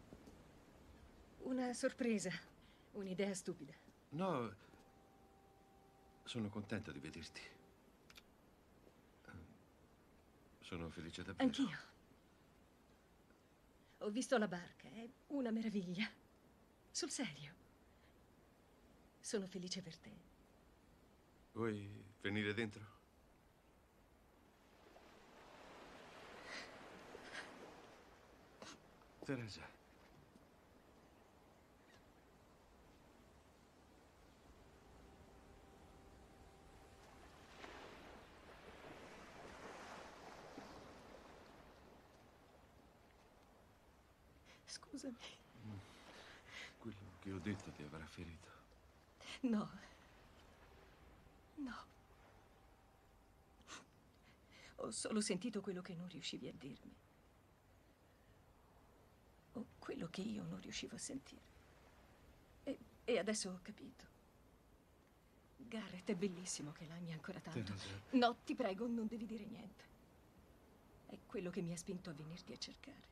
B: Una sorpresa, un'idea stupida.
N: No, sono contento di vederti. Sono felice davvero.
B: Anch'io. Ho visto la barca, è una meraviglia. Sul serio. Sono felice per te.
N: Vuoi venire dentro? Teresa.
B: Scusami.
N: Quello che ho detto ti avrà ferito.
B: No. No. Ho solo sentito quello che non riuscivi a dirmi. O quello che io non riuscivo a sentire. E, e adesso ho capito. Garrett, è bellissimo che l'ami ancora tanto.
N: Teresa.
B: No, ti prego, non devi dire niente. È quello che mi ha spinto a venirti a cercare.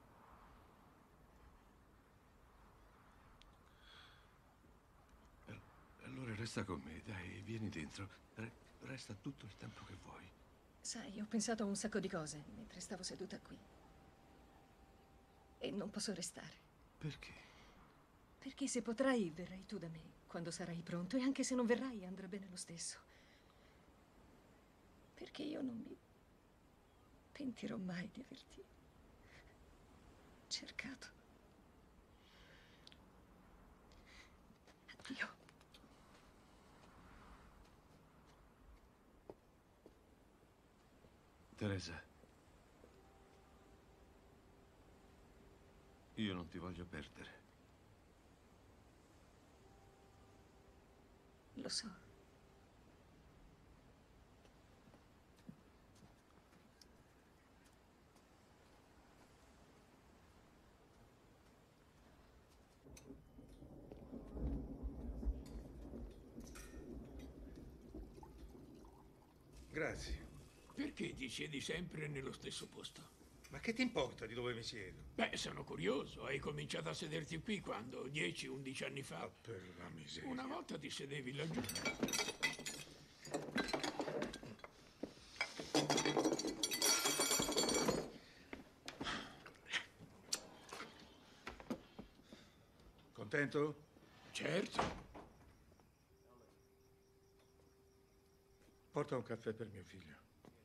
N: Allora resta con me, dai, vieni dentro. Re- Resta tutto il tempo che vuoi.
B: Sai, ho pensato a un sacco di cose mentre stavo seduta qui. E non posso restare.
N: Perché?
B: Perché se potrai, verrai tu da me quando sarai pronto. E anche se non verrai, andrà bene lo stesso. Perché io non mi pentirò mai di averti cercato. Addio.
N: Teresa, io non ti voglio perdere.
B: Lo so.
L: Grazie.
P: Perché ti siedi sempre nello stesso posto?
L: Ma che ti importa di dove mi siedo?
P: Beh, sono curioso. Hai cominciato a sederti qui quando? dieci undici anni fa?
L: Ah, per la miseria.
P: Una volta ti sedevi laggiù.
L: Contento?
P: Certo.
L: Porta un caffè per mio figlio.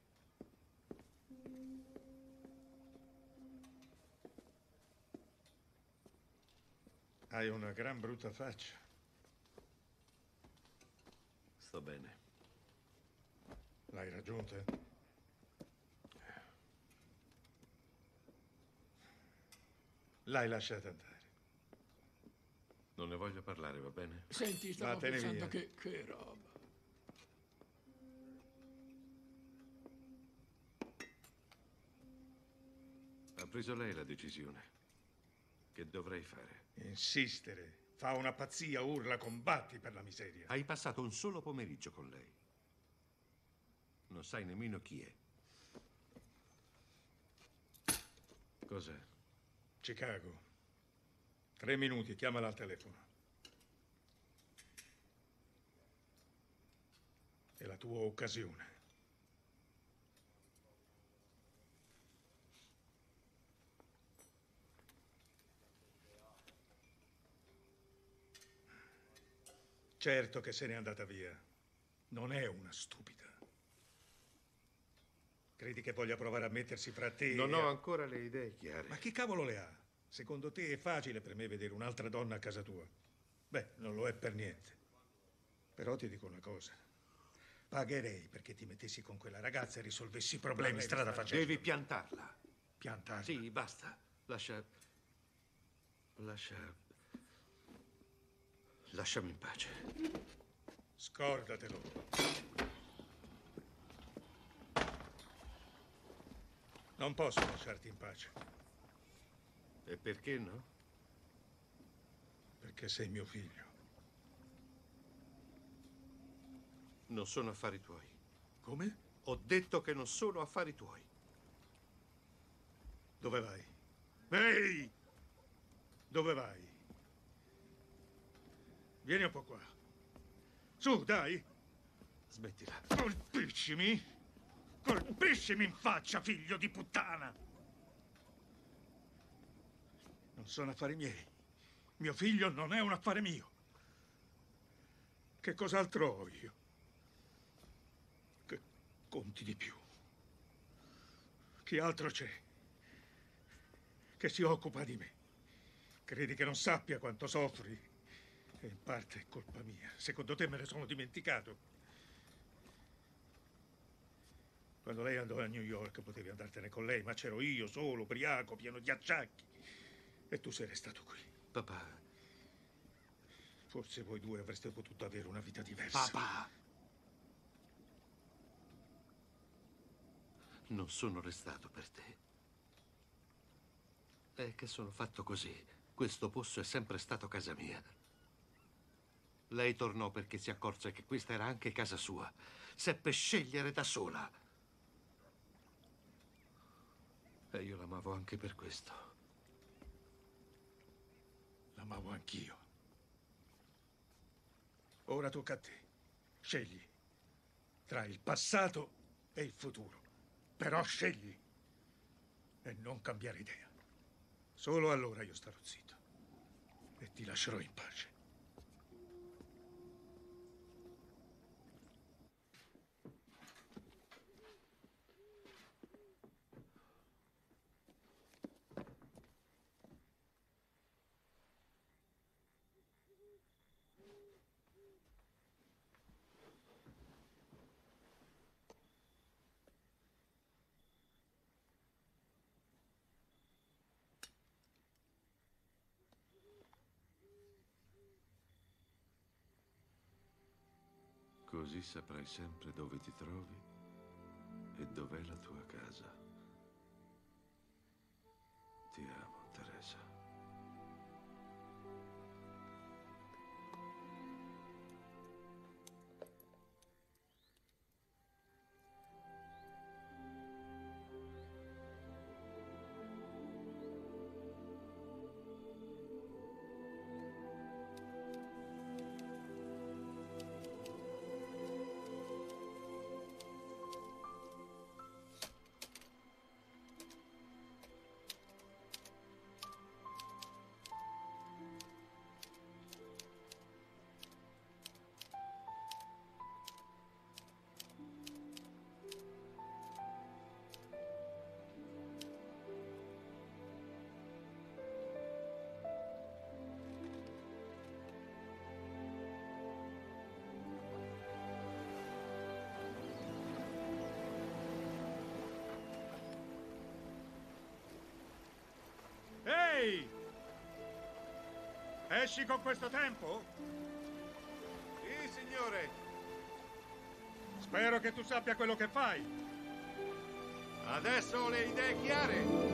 L: Hai una gran brutta faccia.
N: Sto bene.
L: L'hai raggiunta? L'hai lasciata andare.
N: Non ne voglio parlare, va bene?
P: Senti, stavo
L: Vattene
P: pensando
L: via.
P: che, che roba.
N: Ha preso lei la decisione. Che dovrei fare?
L: Insistere. Fa una pazzia, urla, combatti per la miseria.
N: Hai passato un solo pomeriggio con lei. Non sai nemmeno chi è. Cos'è?
L: Chicago. Tre minuti, chiamala al telefono. È la tua occasione. Certo che se n'è andata via. Non è una stupida. Credi che voglia provare a mettersi fra te
N: Non
L: e...
N: ho ancora le idee chiare.
L: Ma chi cavolo le ha? Secondo te è facile per me vedere un'altra donna a casa tua? Beh, non lo è per niente. Però ti dico una cosa. Pagherei perché ti mettessi con quella ragazza e risolvessi i problemi strada facendo.
N: Devi piantarla.
L: Piantarla?
N: Sì, basta. Lascia... Lascia... Lasciami in pace.
L: Scordatelo. Non posso lasciarti in pace.
N: E perché no?
L: Perché sei mio figlio.
N: Non sono affari tuoi.
L: Come?
N: Ho detto che non sono affari tuoi.
L: Dove vai? Ehi! Dove vai? Vieni un po' qua. Su, dai!
N: Smettila.
L: Colpiscimi! Colpiscimi in faccia, figlio di puttana! Non sono affari miei. Mio figlio non è un affare mio. Che cos'altro ho io? Che conti di più? Chi altro c'è? Che si occupa di me? Credi che non sappia quanto soffri? E in parte è colpa mia. Secondo te me ne sono dimenticato? Quando lei andò a New York potevi andartene con lei, ma c'ero io solo, ubriaco, pieno di acciacchi. E tu sei restato qui.
N: Papà.
L: Forse voi due avreste potuto avere una vita diversa.
N: Papà! Non sono restato per te. È che sono fatto così. Questo posto è sempre stato casa mia. Lei tornò perché si accorse che questa era anche casa sua. Seppe scegliere da sola. E io l'amavo anche per questo.
L: L'amavo anch'io. Ora tocca a te. Scegli tra il passato e il futuro. Però scegli e non cambiare idea. Solo allora io starò zitto e ti lascerò in pace.
N: Così saprai sempre dove ti trovi e dov'è la tua casa. Ti amo, Teresa.
L: Ehi! Esci con questo tempo?
Q: Sì, signore.
L: Spero che tu sappia quello che fai.
Q: Adesso ho le idee chiare.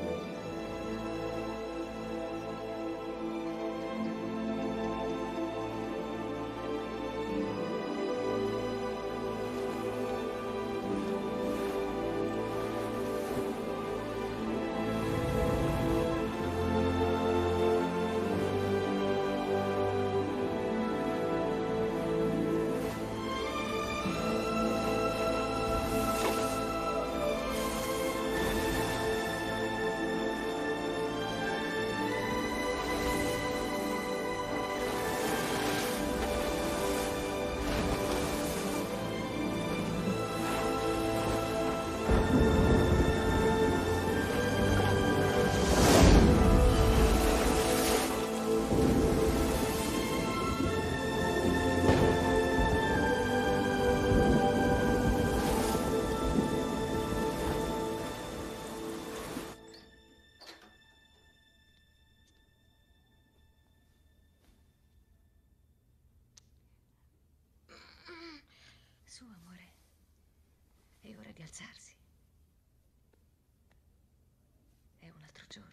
B: Su, amore. È ora di alzarsi. È un altro giorno.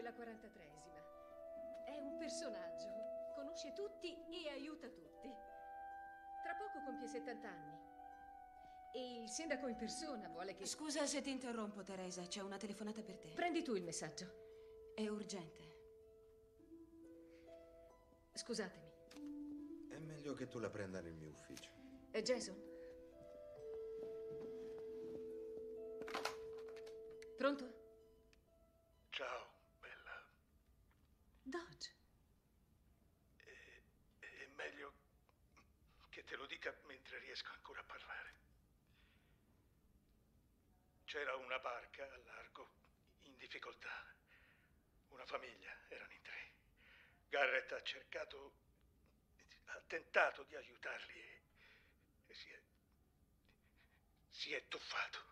B: della quarantatreesima. È un personaggio. Conosce tutti e aiuta tutti. Tra poco compie settanta anni. E il sindaco in persona vuole che...
F: Scusa se ti interrompo, Teresa. C'è una telefonata per te.
B: Prendi tu il messaggio.
F: È urgente.
B: Scusatemi.
G: È meglio che tu la prenda nel mio ufficio.
B: È Jason? Pronto?
R: Ciao, bella.
B: Dodge.
R: È, è meglio che te lo dica mentre riesco ancora a parlare. C'era una barca al largo, in difficoltà. Una famiglia, erano in tre. Garrett ha cercato, ha tentato di aiutarli e, e si è, si è tuffato.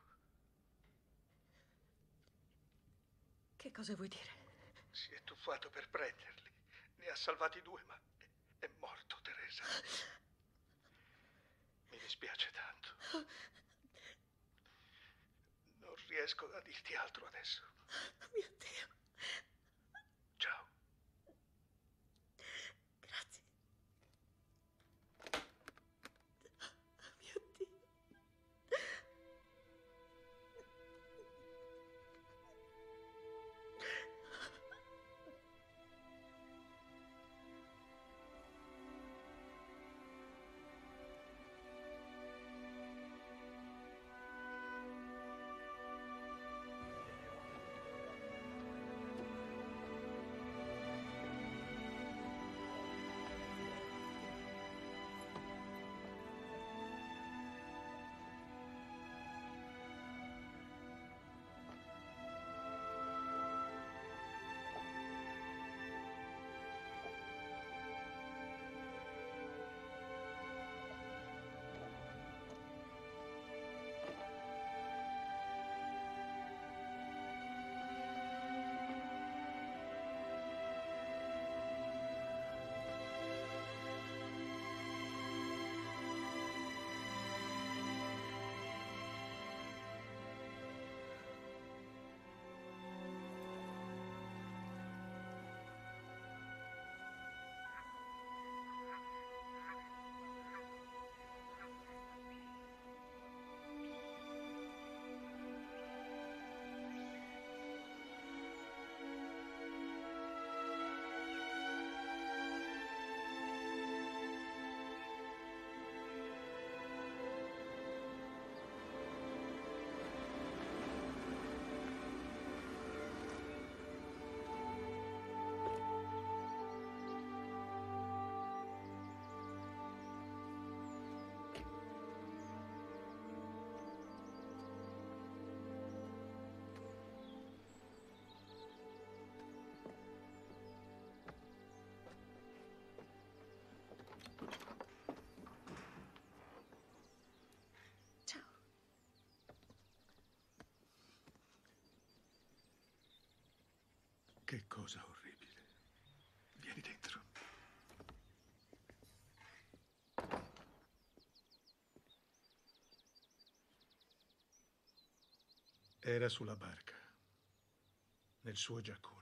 B: Che cosa vuoi dire?
R: Si è tuffato per prenderli. Ne ha salvati due, ma è, è morto, Teresa. Mi dispiace tanto. Non riesco a dirti altro adesso.
B: Mio Dio.
R: Ciao.
B: Grazie. Mio Dio.
L: Che cosa orribile. Vieni dentro. Era sulla barca, nel suo giaccone.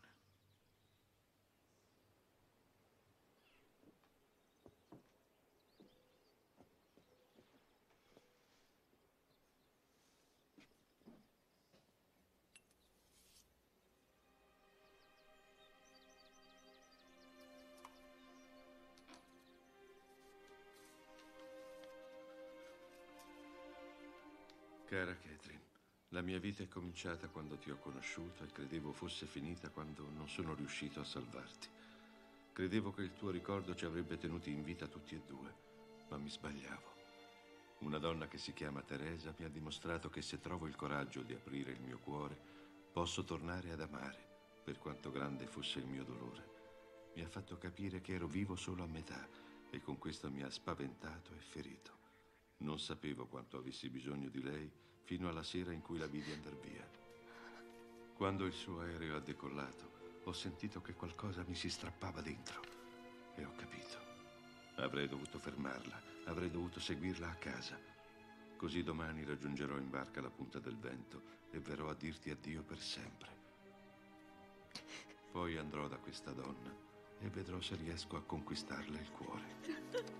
N: Cara Catherine, la mia vita è cominciata quando ti ho conosciuto e credevo fosse finita quando non sono riuscito a salvarti. Credevo che il tuo ricordo ci avrebbe tenuti in vita tutti e due, ma mi sbagliavo. Una donna che si chiama Teresa mi ha dimostrato che se trovo il coraggio di aprire il mio cuore, posso tornare ad amare, per quanto grande fosse il mio dolore. Mi ha fatto capire che ero vivo solo a metà e con questo mi ha spaventato e ferito. Non sapevo quanto avessi bisogno di lei fino alla sera in cui la vidi andar via. Quando il suo aereo ha decollato, ho sentito che qualcosa mi si strappava dentro e ho capito. Avrei dovuto fermarla, avrei dovuto seguirla a casa. Così domani raggiungerò in barca la punta del vento e verrò a dirti addio per sempre. Poi andrò da questa donna e vedrò se riesco a conquistarle il cuore.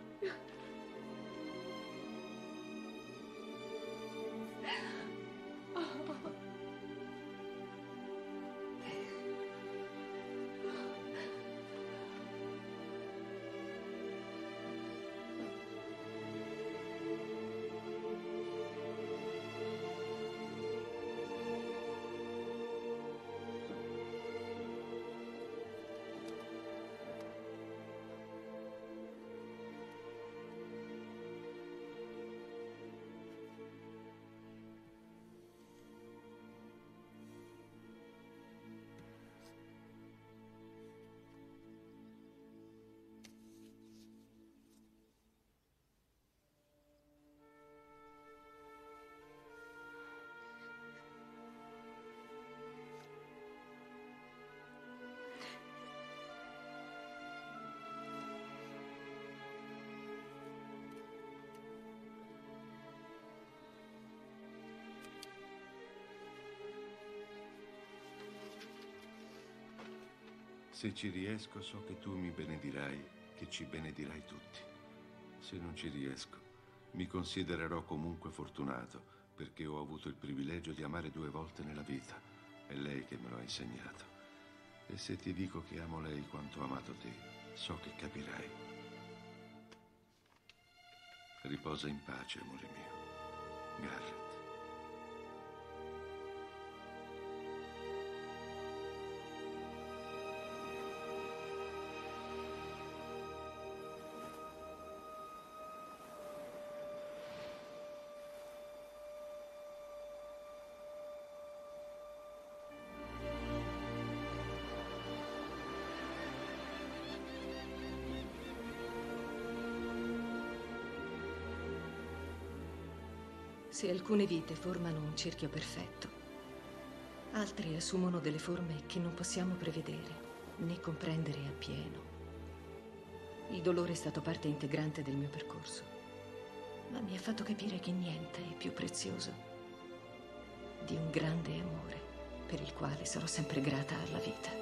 N: Se ci riesco, so che tu mi benedirai, che ci benedirai tutti. Se non ci riesco, mi considererò comunque fortunato, perché ho avuto il privilegio di amare due volte nella vita. È lei che me lo ha insegnato. E se ti dico che amo lei quanto ho amato te, so che capirai. Riposa in pace, amore mio. Garrett.
B: Se alcune vite formano un cerchio perfetto, altre assumono delle forme che non possiamo prevedere né comprendere appieno. Il dolore è stato parte integrante del mio percorso, ma mi ha fatto capire che niente è più prezioso di un grande amore per il quale sarò sempre grata alla vita.